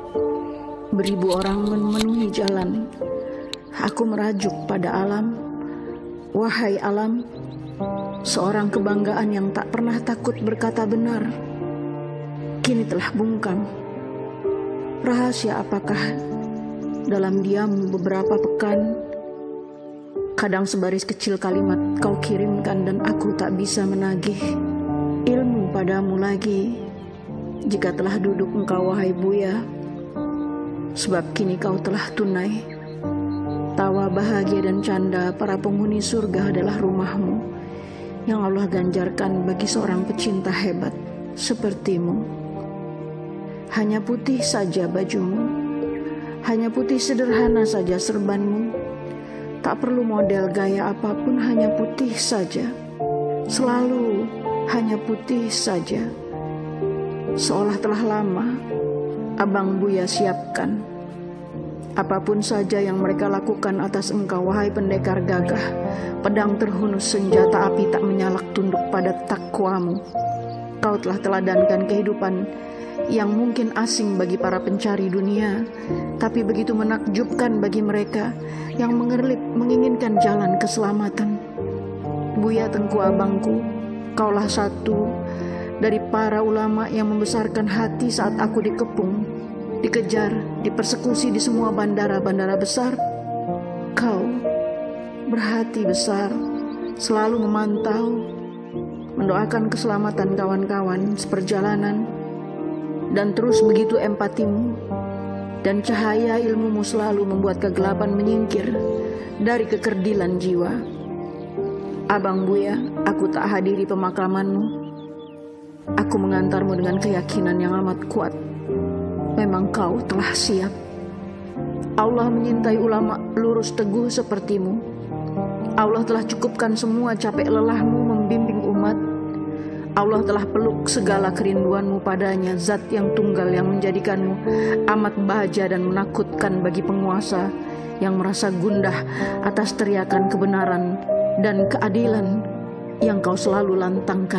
Beribu orang memenuhi jalan. Aku merajuk pada alam. Wahai alam, seorang kebanggaan yang tak pernah takut berkata benar, kini telah bungkam. Rahasia apakah dalam diam beberapa pekan? Kadang sebaris kecil kalimat kau kirimkan dan aku tak bisa menagih ilmu padamu lagi. Jika telah duduk engkau wahai Buya, sebab kini kau telah tunai. Tawa bahagia dan canda para penghuni surga adalah rumahmu yang Allah ganjarkan bagi seorang pecinta hebat sepertimu. Hanya putih saja bajumu, hanya putih sederhana saja serbanmu. Tak perlu model gaya apapun, hanya putih saja. Selalu hanya putih saja. Seolah telah lama Abang Buya siapkan apapun saja yang mereka lakukan atas engkau, wahai pendekar gagah. Pedang terhunus, senjata api tak menyalak tunduk pada takwamu. Kau telah teladankan kehidupan yang mungkin asing bagi para pencari dunia, tapi begitu menakjubkan bagi mereka yang mengerlip menginginkan jalan keselamatan. Buya Tengku abangku, kaulah satu dari para ulama yang membesarkan hati saat aku dikepung, dikejar, dipersekusi di semua bandara-bandara besar. Kau berhati besar, selalu memantau, mendoakan keselamatan kawan-kawan seperjalanan, dan terus begitu empatimu dan cahaya ilmumu selalu membuat kegelapan menyingkir dari kekerdilan jiwa. Abang Buya, aku tak hadiri pemakamanmu. Aku mengantarmu dengan keyakinan yang amat kuat. Memang kau telah siap. Allah menyintai ulama lurus teguh sepertimu. Allah telah cukupkan semua capek lelahmu membimbing umat. Allah telah peluk segala kerinduanmu padanya, zat yang tunggal yang menjadikanmu amat bahagia dan menakutkan bagi penguasa yang merasa gundah atas teriakan kebenaran dan keadilan yang kau selalu lantangkan.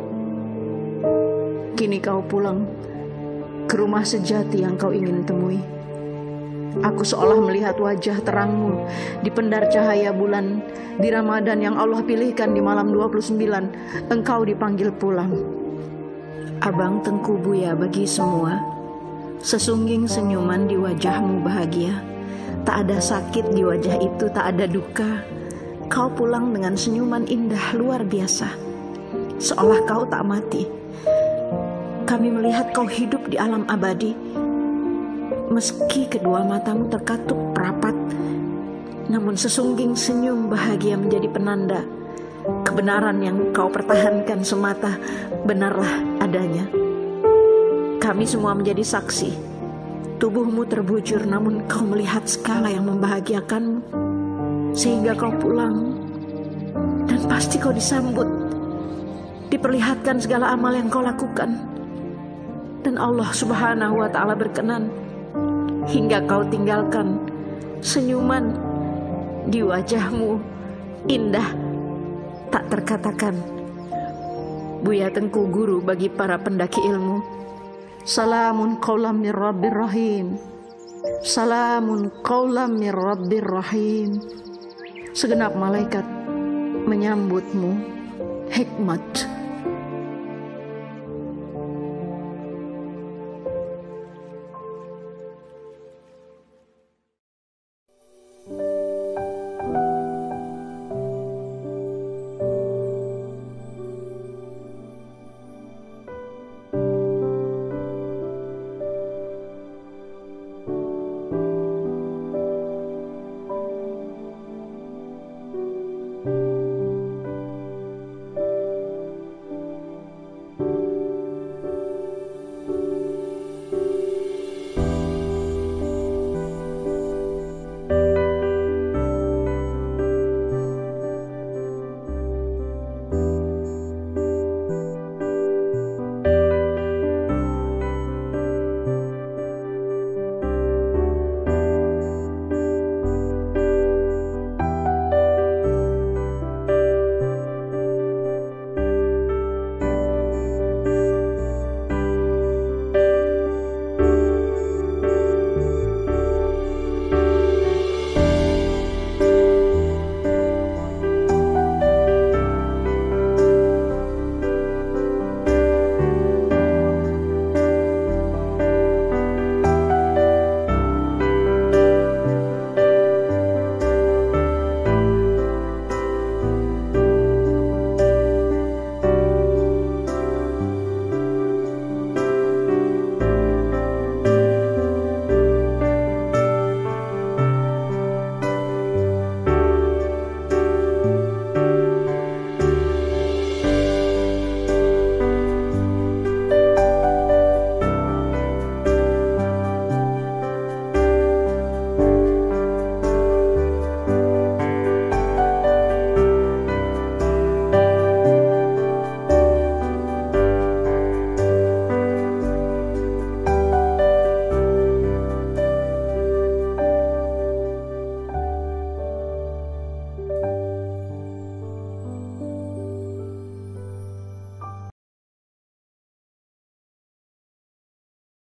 Kini kau pulang ke rumah sejati yang kau ingin temui. Aku seolah melihat wajah terangmu di pendar cahaya bulan di Ramadan yang Allah pilihkan di malam dua puluh sembilan. Engkau dipanggil pulang. Abang Tengku Buya bagi semua, sesungging senyuman di wajahmu bahagia. Tak ada sakit di wajah itu, tak ada duka. Kau pulang dengan senyuman indah luar biasa, seolah kau tak mati. Kami melihat kau hidup di alam abadi. Meski kedua matamu terkatup rapat, namun sesungging senyum bahagia menjadi penanda kebenaran yang kau pertahankan semata benarlah adanya. Kami semua menjadi saksi. Tubuhmu terbujur namun kau melihat skala yang membahagiakanmu, sehingga kau pulang dan pasti kau disambut, diperlihatkan segala amal yang kau lakukan, dan Allah Subhanahu wa Ta'ala berkenan hingga kau tinggalkan senyuman di wajahmu indah tak terkatakan. Buya Tengku guru bagi para pendaki ilmu. Salamun qaulam mir rabbir rahim. Salamun qaulam mir rabbir rahim. Segenap malaikat menyambutmu hikmat